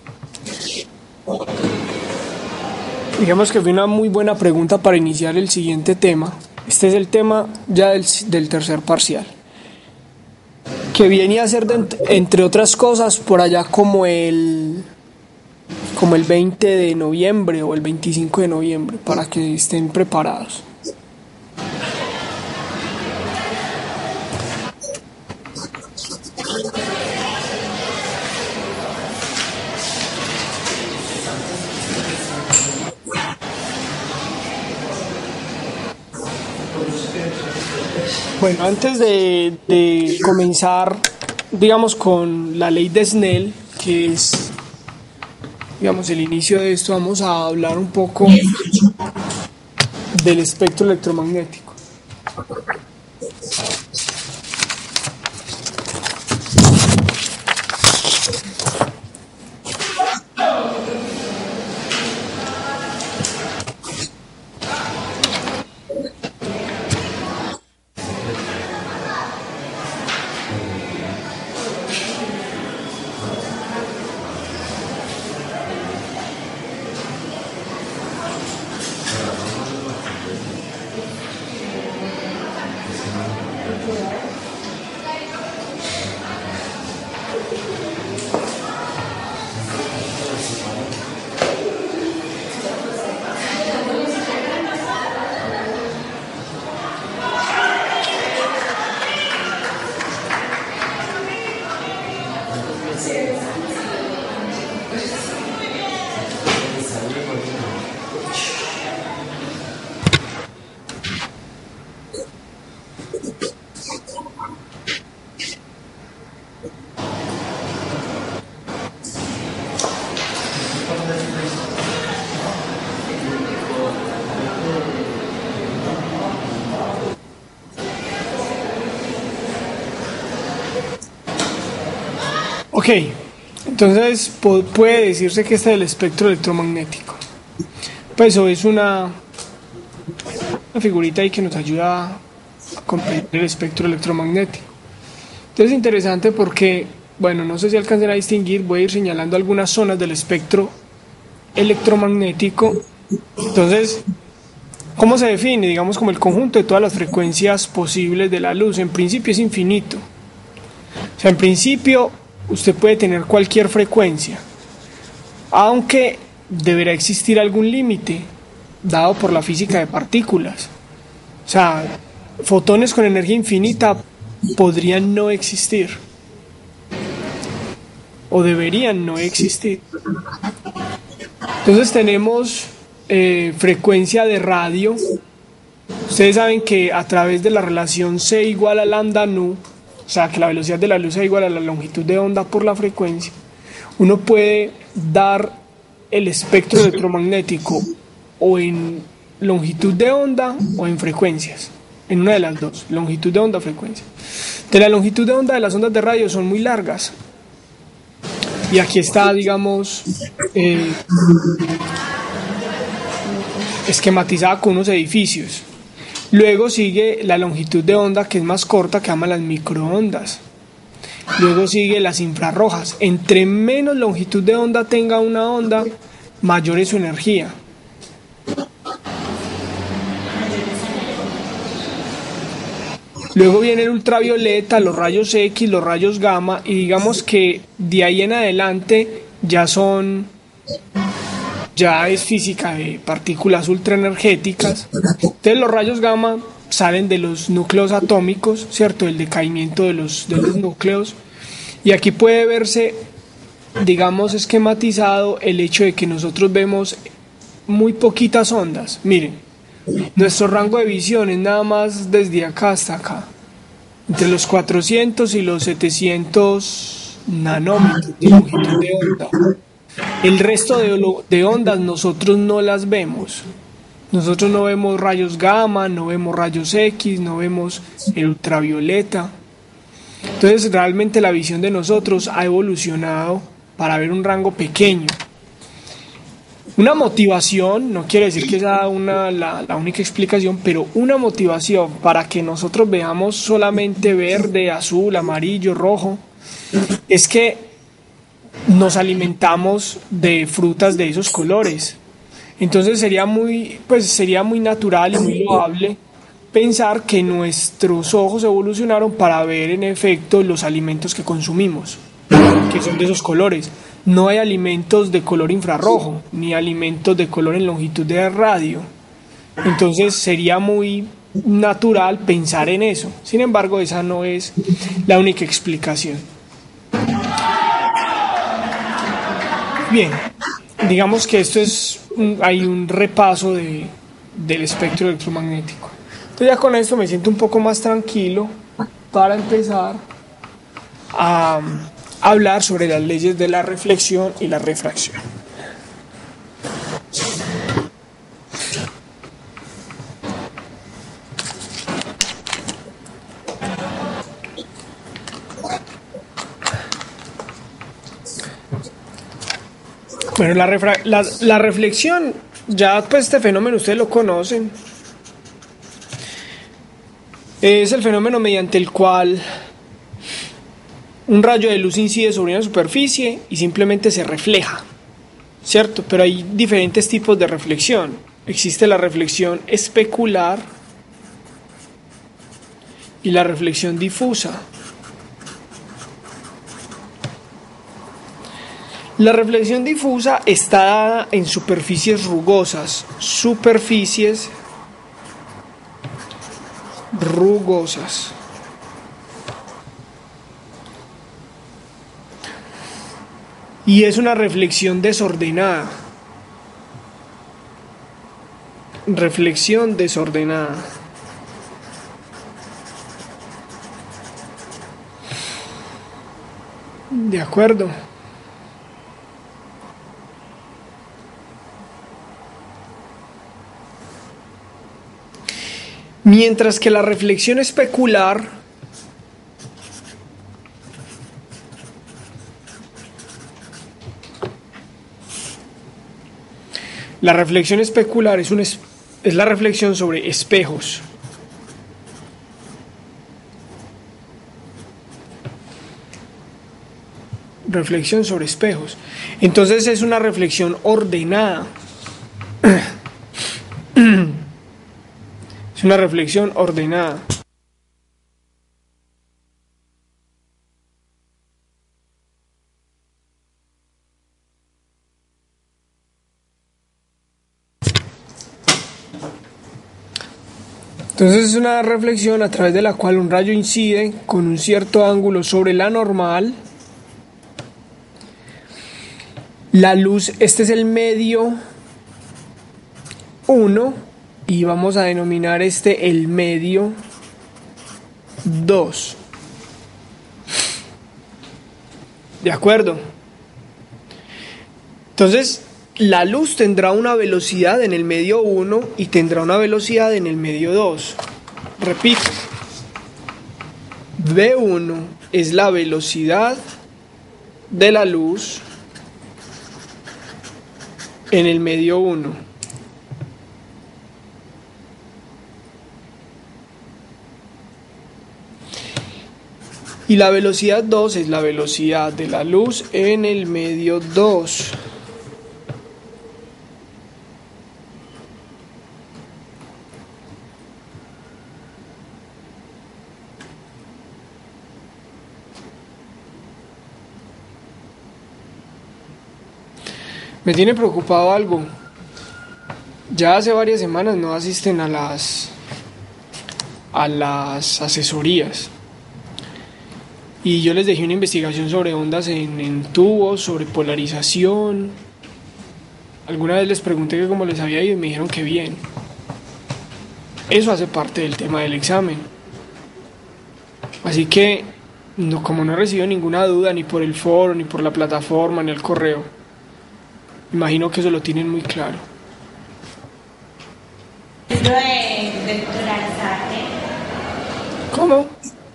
Digamos que fue una muy buena pregunta para iniciar el siguiente tema. Este es el tema ya del, del tercer parcial, que viene a ser, de, entre otras cosas, por allá como el como el veinte de noviembre o el veinticinco de noviembre, para que estén preparados. Bueno, antes de, de comenzar, digamos, con la ley de Snell, que es, digamos, el inicio de esto, vamos a hablar un poco del espectro electromagnético. Ok, entonces puede decirse que este es el espectro electromagnético. Pues eso es una, una figurita ahí que nos ayuda a comprender el espectro electromagnético. Entonces es interesante porque, bueno, no sé si alcancen a distinguir, voy a ir señalando algunas zonas del espectro electromagnético. Entonces, ¿cómo se define? Digamos como el conjunto de todas las frecuencias posibles de la luz. En principio es infinito. O sea, en principio usted puede tener cualquier frecuencia, aunque deberá existir algún límite dado por la física de partículas. O sea, fotones con energía infinita podrían no existir. o deberían no existir. Entonces tenemos eh, frecuencia de radio. Ustedes saben que a través de la relación C igual a lambda nu, o sea que la velocidad de la luz es igual a la longitud de onda por la frecuencia, uno puede dar el espectro electromagnético o en longitud de onda o en frecuencias, en una de las dos, longitud de onda o frecuencia. De la longitud de onda de las ondas de radio son muy largas. Y aquí está, digamos, eh, esquematizada con unos edificios. Luego sigue la longitud de onda, que es más corta, que llaman las microondas. Luego sigue las infrarrojas. Entre menos longitud de onda tenga una onda, mayor es su energía. Luego viene el ultravioleta, los rayos X, los rayos gamma, y digamos que de ahí en adelante ya son, ya es física de partículas ultraenergéticas. Entonces los rayos gamma salen de los núcleos atómicos, ¿cierto? El decaimiento de los, de los núcleos. Y aquí puede verse, digamos, esquematizado el hecho de que nosotros vemos muy poquitas ondas. Miren. Nuestro rango de visión es nada más desde acá hasta acá, entre los cuatrocientos y los setecientos nanómetros de longitud de onda. El resto de, de ondas nosotros no las vemos. Nosotros no vemos rayos gamma, no vemos rayos X, no vemos el ultravioleta. Entonces realmente la visión de nosotros ha evolucionado para ver un rango pequeño. Una motivación, no quiere decir que sea una, la, la única explicación, pero una motivación para que nosotros veamos solamente verde, azul, amarillo, rojo, es que nos alimentamos de frutas de esos colores. Entonces sería muy, pues sería muy natural y muy loable pensar que nuestros ojos evolucionaron para ver en efecto los alimentos que consumimos, que son de esos colores. No hay alimentos de color infrarrojo, ni alimentos de color en longitud de radio. Entonces sería muy natural pensar en eso. Sin embargo, esa no es la única explicación. Bien, digamos que esto es, un, hay un repaso de, del espectro electromagnético. Entonces ya con esto me siento un poco más tranquilo para empezar a hablar sobre las leyes de la reflexión y la refracción. Bueno, la, refra la, la reflexión, ya pues este fenómeno ustedes lo conocen. Es el fenómeno mediante el cual un rayo de luz incide sobre una superficie y simplemente se refleja, ¿cierto? Pero hay diferentes tipos de reflexión. Existe la reflexión especular y la reflexión difusa. La reflexión difusa está dada en superficies rugosas, superficies rugosas. Y es una reflexión desordenada. Reflexión desordenada. De acuerdo. Mientras que la reflexión especular La reflexión especular es, un es, es la reflexión sobre espejos. Reflexión sobre espejos. Entonces es una reflexión ordenada. Es una reflexión ordenada. Entonces es una reflexión a través de la cual un rayo incide con un cierto ángulo sobre la normal La luz, este es el medio uno y vamos a denominar este el medio dos. ¿De acuerdo? Entonces, la luz tendrá una velocidad en el medio uno y tendrá una velocidad en el medio dos. Repito, V uno es la velocidad de la luz en el medio uno. Y la velocidad dos es la velocidad de la luz en el medio dos. Me tiene preocupado algo. Ya hace varias semanas no asisten a las a las asesorías. Y yo les dejé una investigación sobre ondas en, en tubos, sobre polarización. Alguna vez les pregunté que cómo les había ido y me dijeron que bien. Eso hace parte del tema del examen. Así que, no, como no he recibido ninguna duda ni por el foro, ni por la plataforma, ni el correo, imagino que eso lo tienen muy claro. Libro de Víctor Alzate. ¿Cómo?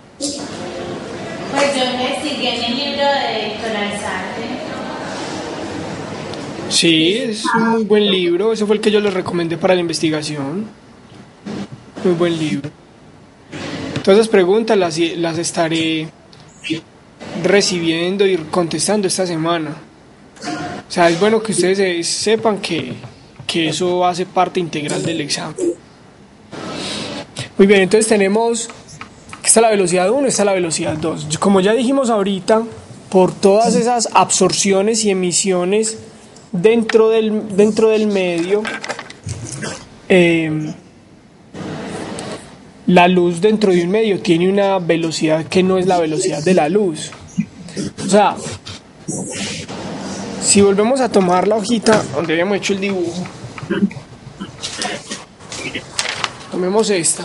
Pues yo investigué en el libro de Víctor Alzate. Sí, es un muy buen libro. Ese fue el que yo les recomendé para la investigación. Muy buen libro. Todas esas preguntas las, las estaré recibiendo y contestando esta semana. O sea, es bueno que ustedes sepan que, que eso hace parte integral del examen. Muy bien, entonces tenemos... Esta es la velocidad uno, esta es la velocidad dos. Como ya dijimos ahorita, por todas esas absorciones y emisiones dentro del, dentro del medio, eh, la luz dentro de un medio tiene una velocidad que no es la velocidad de la luz. O sea, si volvemos a tomar la hojita donde habíamos hecho el dibujo, tomemos esta.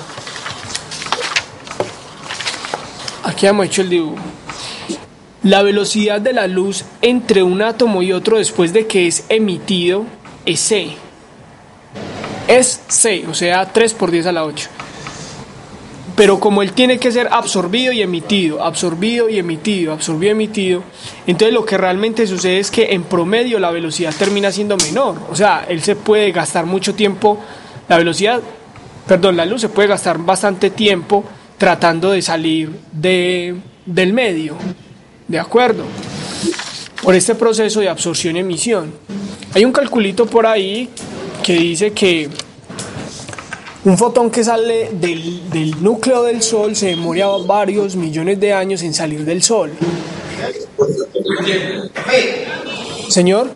Aquí hemos hecho el dibujo. La velocidad de la luz entre un átomo y otro después de que es emitido es c. Es c, o sea, tres por diez a la ocho. Pero como él tiene que ser absorbido y emitido, absorbido y emitido, absorbido y emitido, entonces lo que realmente sucede es que en promedio la velocidad termina siendo menor. O sea, él se puede gastar mucho tiempo, la velocidad, perdón, la luz se puede gastar bastante tiempo tratando de salir de, del medio, ¿de acuerdo? Por este proceso de absorción y emisión. Hay un calculito por ahí que dice que un fotón que sale del, del núcleo del Sol se demora varios millones de años en salir del Sol. ¿Señor?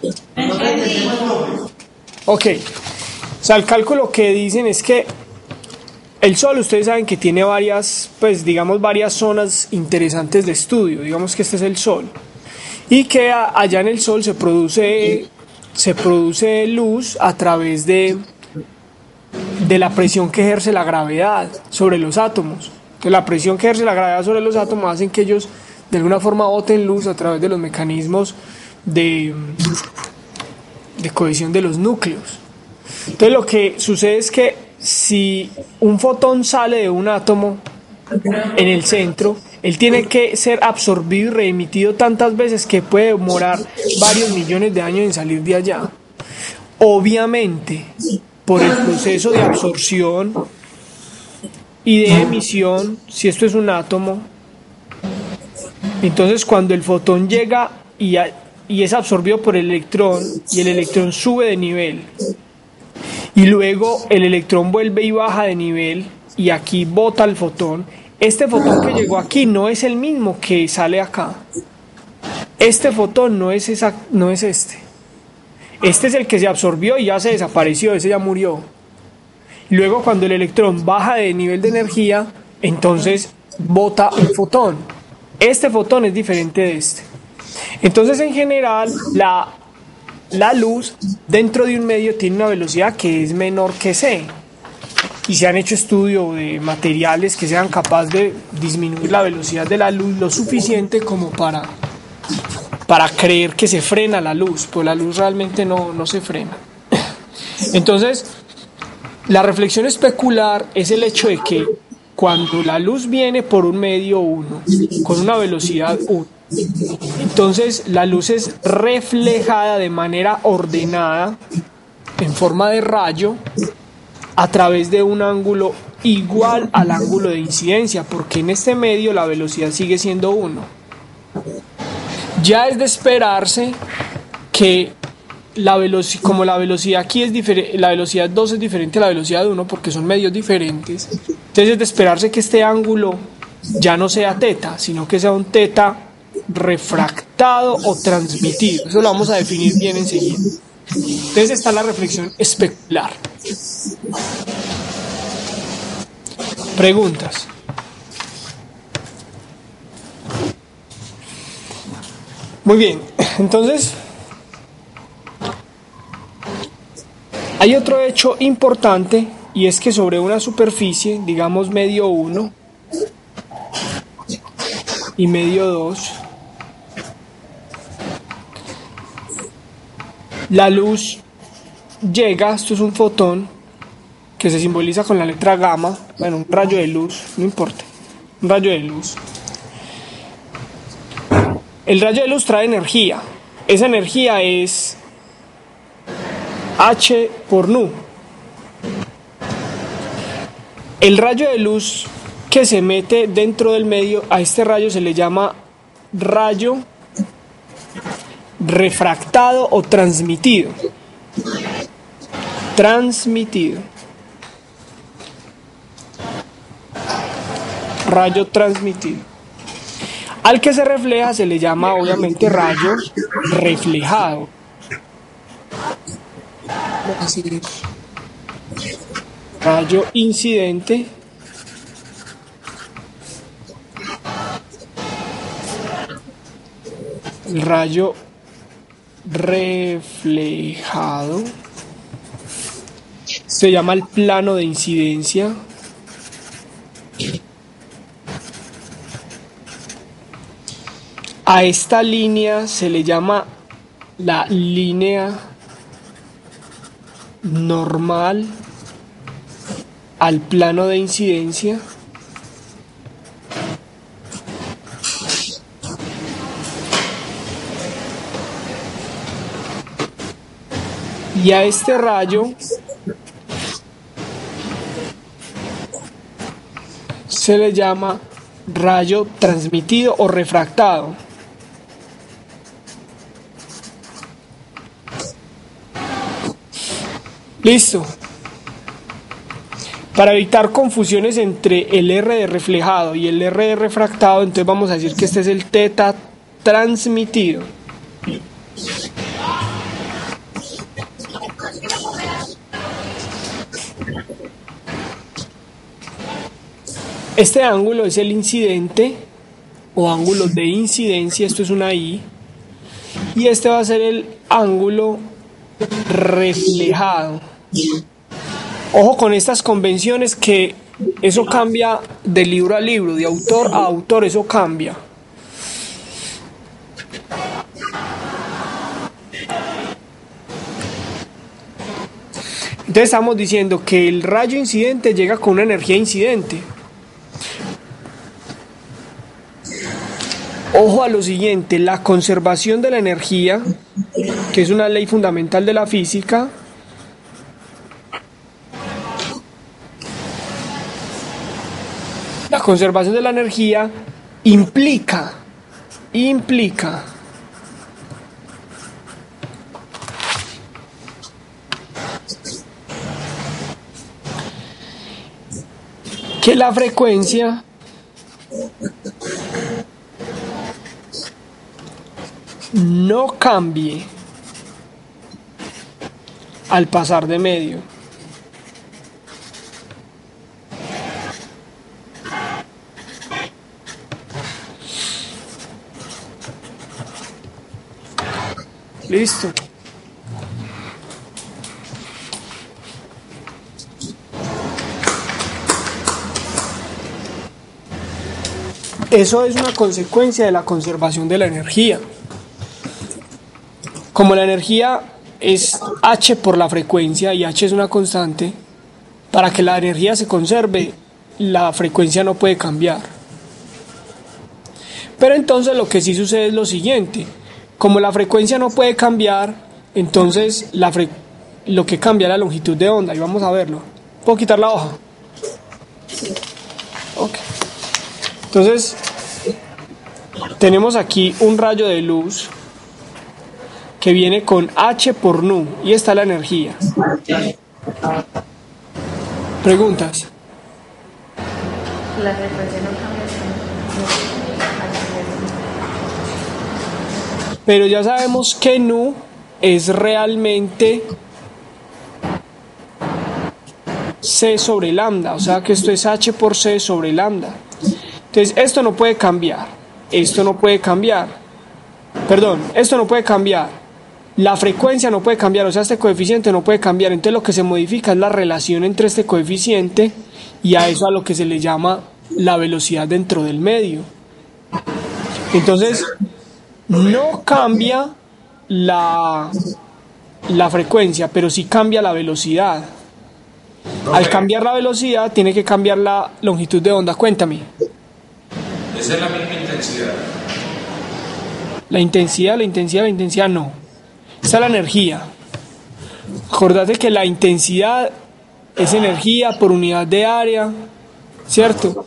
Ok. O sea, el cálculo que dicen es que el Sol, ustedes saben que tiene varias, pues digamos, varias zonas interesantes de estudio. Digamos que este es el Sol. Y que a, allá en el Sol se produce, se produce luz a través de, de la presión que ejerce la gravedad sobre los átomos. Entonces, la presión que ejerce la gravedad sobre los átomos hacen que ellos de alguna forma boten luz a través de los mecanismos de, de cohesión de los núcleos. Entonces, lo que sucede es que si un fotón sale de un átomo en el centro, él tiene que ser absorbido y reemitido tantas veces que puede demorar varios millones de años en salir de allá. Obviamente, por el proceso de absorción y de emisión, si esto es un átomo, entonces cuando el fotón llega y, a, y es absorbido por el electrón y el electrón sube de nivel, y luego el electrón vuelve y baja de nivel y aquí bota el fotón, este fotón que llegó aquí no es el mismo que sale acá. Este fotón no es, esa, no es este. Este es el que se absorbió y ya se desapareció, ese ya murió. Y luego cuando el electrón baja de nivel de energía, entonces bota un fotón. Este fotón es diferente de este. Entonces, en general, la, la luz dentro de un medio tiene una velocidad que es menor que c. Y se han hecho estudios de materiales que sean capaces de disminuir la velocidad de la luz lo suficiente como para, para creer que se frena la luz, pues la luz realmente no, no se frena. Entonces, la reflexión especular es el hecho de que cuando la luz viene por un medio uno, con una velocidad uno, entonces la luz es reflejada de manera ordenada, en forma de rayo, a través de un ángulo igual al ángulo de incidencia, porque en este medio la velocidad sigue siendo uno. Ya es de esperarse que la velocidad, como la velocidad aquí es diferente, la velocidad dos es diferente a la velocidad uno porque son medios diferentes, entonces es de esperarse que este ángulo ya no sea teta, sino que sea un teta refractado o transmitido. Eso lo vamos a definir bien enseguida. Entonces está la reflexión especular. Preguntas. Muy bien, entonces hay otro hecho importante, y es que sobre una superficie, digamos medio uno y medio dos, la luz llega, esto es un fotón que se simboliza con la letra gamma, bueno, un rayo de luz, no importa, un rayo de luz. El rayo de luz trae energía, esa energía es H por nu. El rayo de luz que se mete dentro del medio, a este rayo se le llama rayo refractado o transmitido. Transmitido. Rayo transmitido. Al que se refleja se le llama obviamente rayo reflejado. Rayo incidente. El rayo reflejado se llama el plano de incidencia. A esta línea se le llama la línea normal al plano de incidencia. Y a este rayo se le llama rayo transmitido o refractado. Listo. Para evitar confusiones entre el R de reflejado y el R de refractado, entonces vamos a decir que este es el teta transmitido. Este ángulo es el incidente o ángulo de incidencia, esto es una I, y este va a ser el ángulo reflejado. Ojo con estas convenciones, que eso cambia de libro a libro, de autor a autor, eso cambia. Entonces estamos diciendo que el rayo incidente llega con una energía incidente. Ojo a lo siguiente, la conservación de la energía, que es una ley fundamental de la física, la conservación de la energía implica, implica que la frecuencia no cambie al pasar de medio. Listo. Eso es una consecuencia de la conservación de la energía. Como la energía es H por la frecuencia y H es una constante, para que la energía se conserve, la frecuencia no puede cambiar. Pero entonces lo que sí sucede es lo siguiente: como la frecuencia no puede cambiar, entonces la fre- lo que cambia es la longitud de onda, y vamos a verlo. ¿Puedo quitar la hoja? Ok. Entonces, tenemos aquí un rayo de luz que viene con H por nu, y esta es la energía. ¿Preguntas? La frecuencia no cambia. Pero ya sabemos que nu es realmente C sobre lambda, o sea que esto es H por C sobre lambda. Entonces esto no puede cambiar, esto no puede cambiar, perdón, esto no puede cambiar, la frecuencia no puede cambiar, o sea este coeficiente no puede cambiar. Entonces lo que se modifica es la relación entre este coeficiente y a eso a lo que se le llama la velocidad dentro del medio. Entonces no cambia la, la frecuencia, pero sí cambia la velocidad. Al cambiar la velocidad tiene que cambiar la longitud de onda. Cuéntame. Esa es la misma intensidad. La intensidad, la intensidad, la intensidad no. Esa es la energía. Acordate que la intensidad es energía por unidad de área, ¿cierto?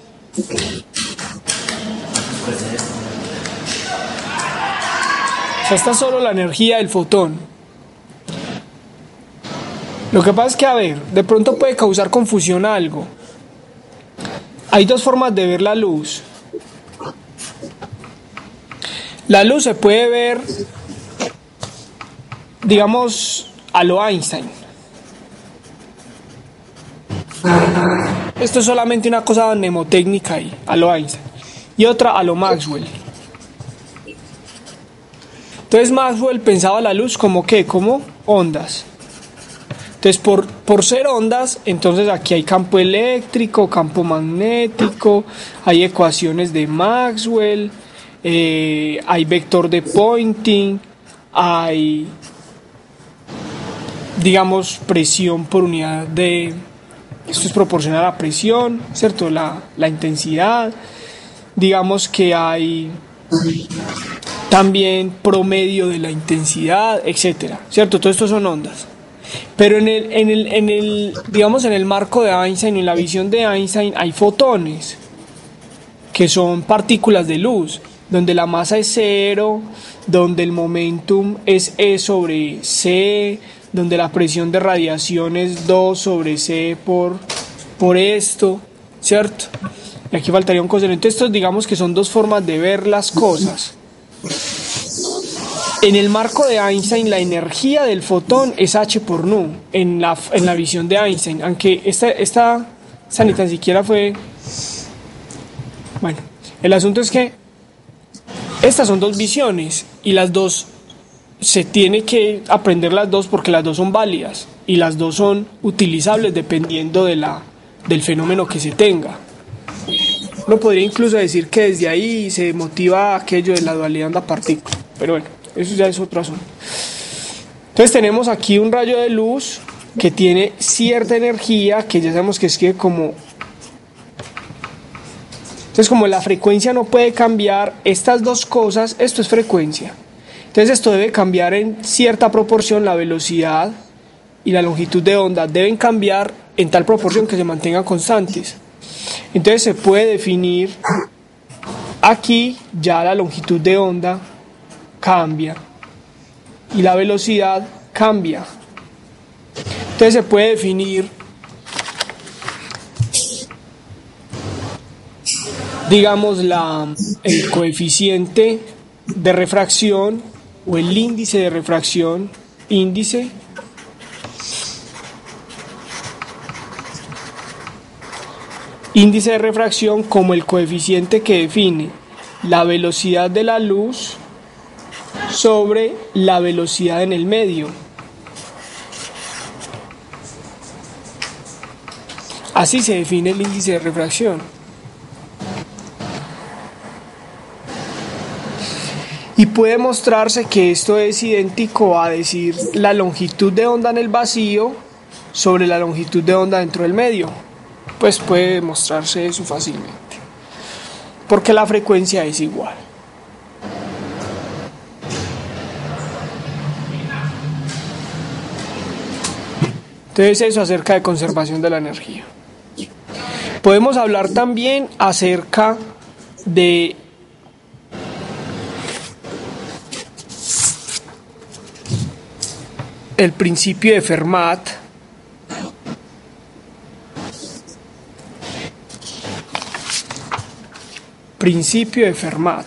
O sea, esta es solo la energía del fotón. Lo que pasa es que, a ver, de pronto puede causar confusión algo. Hay dos formas de ver la luz. La luz se puede ver, digamos, a lo Einstein. Esto es solamente una cosa mnemotécnica ahí, a lo Einstein. Y otra a lo Maxwell. Entonces Maxwell pensaba la luz como ¿qué? Como ondas. Entonces por, por ser ondas, entonces aquí hay campo eléctrico, campo magnético, hay ecuaciones de Maxwell, eh, hay vector de Poynting, hay, digamos, presión por unidad de, esto es proporcional a la presión, ¿cierto? La, la intensidad, digamos que hay también promedio de la intensidad, etcétera, ¿cierto? Todo esto son ondas. Pero en el, en el, en el, digamos, en el marco de Einstein, en la visión de Einstein, hay fotones, que son partículas de luz, donde la masa es cero, donde el momentum es E sobre C, donde la presión de radiación es dos sobre C por, por esto, ¿cierto? Y aquí faltaría un coseno. Entonces, estos, digamos que son dos formas de ver las cosas. En el marco de Einstein, la energía del fotón es H por nu, en la, en la visión de Einstein, aunque esta, esta, esta ni tan siquiera fue... Bueno, el asunto es que estas son dos visiones y las dos, se tiene que aprender las dos porque las dos son válidas y las dos son utilizables dependiendo de la, del fenómeno que se tenga. Uno podría incluso decir que desde ahí se motiva aquello de la dualidad onda-partícula, pero bueno, eso ya es otro asunto. Entonces tenemos aquí un rayo de luz que tiene cierta energía que ya sabemos que es que como... Entonces como la frecuencia no puede cambiar, estas dos cosas, esto es frecuencia. Entonces esto debe cambiar en cierta proporción, la velocidad y la longitud de onda deben cambiar en tal proporción que se mantengan constantes. Entonces se puede definir aquí ya la longitud de onda cambia y la velocidad cambia. Entonces se puede definir, digamos, la, el coeficiente de refracción o el índice de refracción, índice índice de refracción como el coeficiente que define la velocidad de la luz sobre la velocidad en el medio. Así se define el índice de refracción. Y puede mostrarse que esto es idéntico a decir la longitud de onda en el vacío sobre la longitud de onda dentro del medio. Pues puede demostrarse eso fácilmente, porque la frecuencia es igual. Entonces eso acerca de conservación de la energía. Podemos hablar también acerca de el principio de Fermat. Principio de Fermat.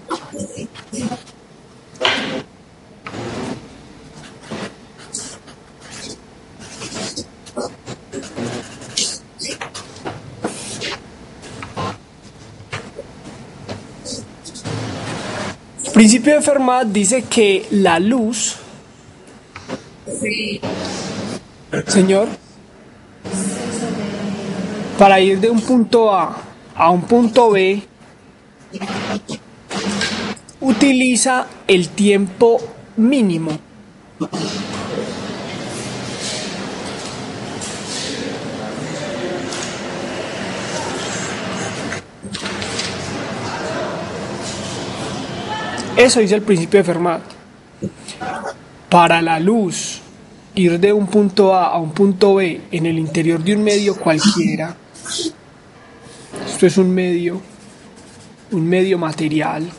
Principio de Fermat dice que la luz, Sí. señor, para ir de un punto A a un punto B, utiliza el tiempo mínimo. Eso dice el principio de Fermat. Para la luz ir de un punto A a un punto B en el interior de un medio cualquiera, esto es un medio, un medio material,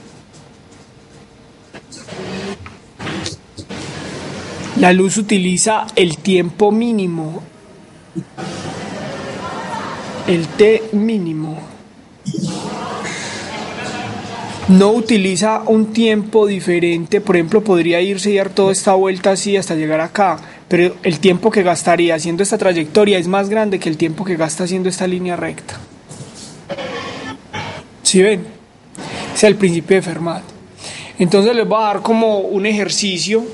la luz utiliza el tiempo mínimo, el T mínimo. No utiliza un tiempo diferente, por ejemplo, podría irse y dar toda esta vuelta así hasta llegar acá, pero el tiempo que gastaría haciendo esta trayectoria es más grande que el tiempo que gasta haciendo esta línea recta. ¿Sí ven? Ese es el principio de Fermat. Entonces les voy a dar como un ejercicio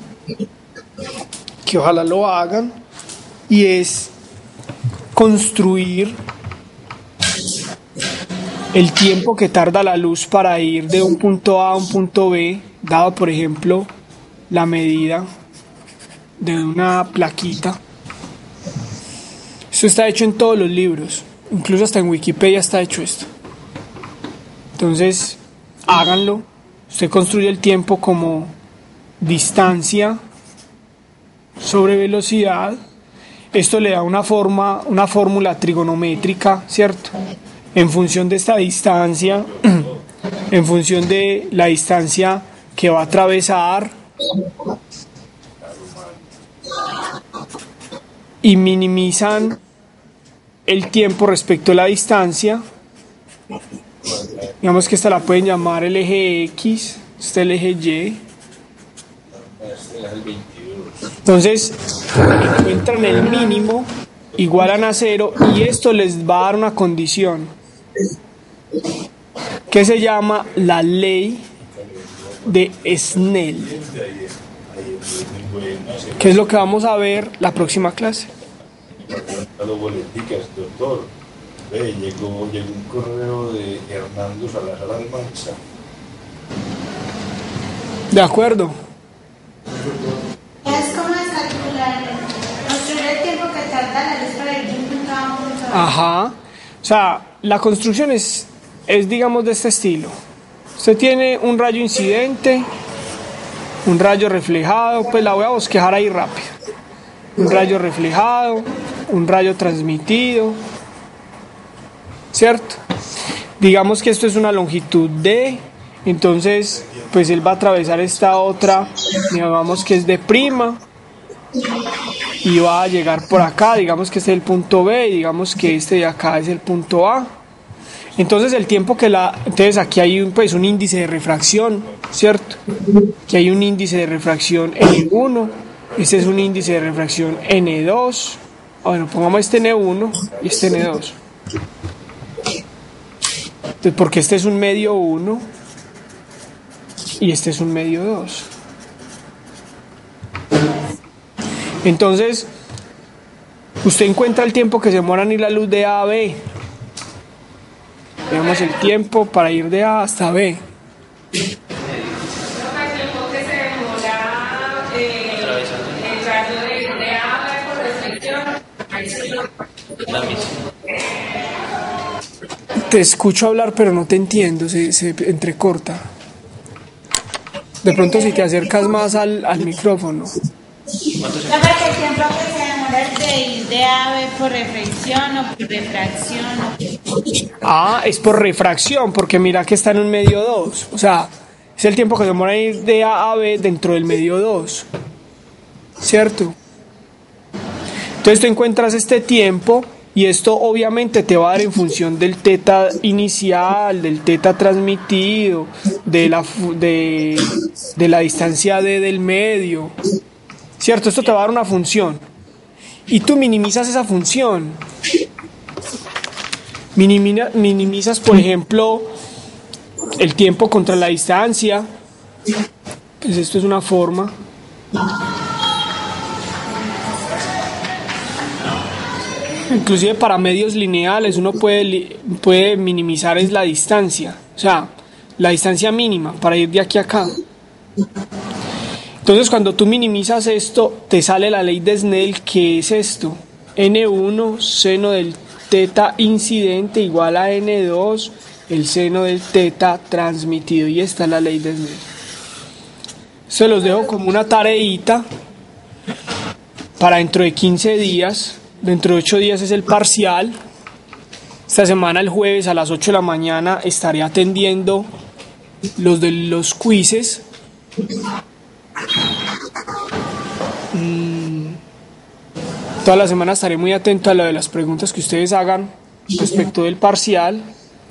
que ojalá lo hagan, y es construir el tiempo que tarda la luz para ir de un punto A a un punto B, dado por ejemplo la medida de una plaquita. Esto está hecho en todos los libros, incluso hasta en Wikipedia está hecho esto. Entonces háganlo. Usted construye el tiempo como distancia sobre velocidad. Esto le da una forma, una fórmula trigonométrica, ¿cierto? En función de esta distancia, en función de la distancia que va a atravesar, y minimizan el tiempo respecto a la distancia. Digamos que esta la pueden llamar el eje X, este el eje Y. Entonces encuentran el mínimo, igualan a cero, y esto les va a dar una condición que se llama la ley de Snell, que es lo que vamos a ver la próxima clase. A los boleticas, doctor. Ve, llegó, llegó un correo de Hernando Salazar Almanza. De acuerdo. Es como calcular, construir el tiempo que tarda la luz para ir de un punto A a un punto B. Ajá. O sea, la construcción es, es digamos de este estilo. Usted tiene un rayo incidente, un rayo reflejado, pues la voy a bosquejar ahí rápido. Un rayo reflejado, un rayo transmitido, ¿cierto? Digamos que esto es una longitud D, entonces pues él va a atravesar esta otra, digamos que es D', y va a llegar por acá, digamos que este es el punto B, y digamos que este de acá es el punto A. Entonces el tiempo que la... Entonces aquí hay un, pues, un índice de refracción, ¿cierto? Aquí hay un índice de refracción ene uno, este es un índice de refracción ene dos, bueno, pongamos este ene uno y este ene dos. Entonces, porque este es un medio uno, y este es un medio dos. Entonces, usted encuentra el tiempo que se demora en ir la luz de A a B. Veamos el tiempo para ir de A hasta B. Te escucho hablar, pero no te entiendo, se, se entrecorta. De pronto si te acercas más al, al micrófono. No, porque el tiempo que se demora de ir de A a B por reflexión o por refracción. O... Ah, es por refracción, porque mira que está en un medio dos. O sea, es el tiempo que se demora en ir de A a B dentro del medio dos. ¿Cierto? Entonces tú encuentras este tiempo y esto obviamente te va a dar en función del teta inicial, del teta transmitido, de la, de, de la distancia D del medio. ¿Cierto? Esto te va a dar una función. Y tú minimizas esa función. Minimina, minimizas, por ejemplo, el tiempo contra la distancia. Pues esto es una forma. Inclusive para medios lineales uno puede, puede minimizar es la distancia. O sea, la distancia mínima para ir de aquí a acá. Entonces cuando tú minimizas esto, te sale la ley de Snell, que es esto: ene uno seno del teta incidente igual a ene dos el seno del teta transmitido. Y esta es la ley de Snell. Se los dejo como una tareita para dentro de quince días. Dentro de ocho días es el parcial. Esta semana, el jueves a las ocho de la mañana, estaré atendiendo los de los quizzes. Toda la semana estaré muy atento a lo de las preguntas que ustedes hagan respecto del parcial.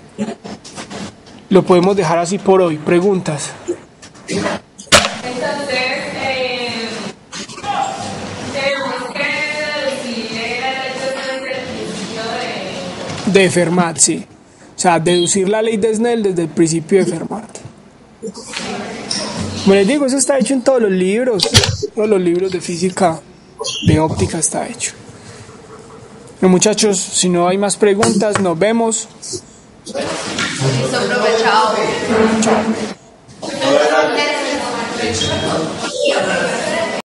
Lo podemos dejar así por hoy. Preguntas. Entonces, eh, tenemos que deducir la ley de Snell desde el principio de... De Fermat, sí. O sea, deducir la ley de Snell desde el principio de Fermat. Como les digo, eso está hecho en todos los libros. Todos los libros de física, de óptica está hecho. Bueno, muchachos, si no hay más preguntas, nos vemos. Listo, profe, chao. Chao.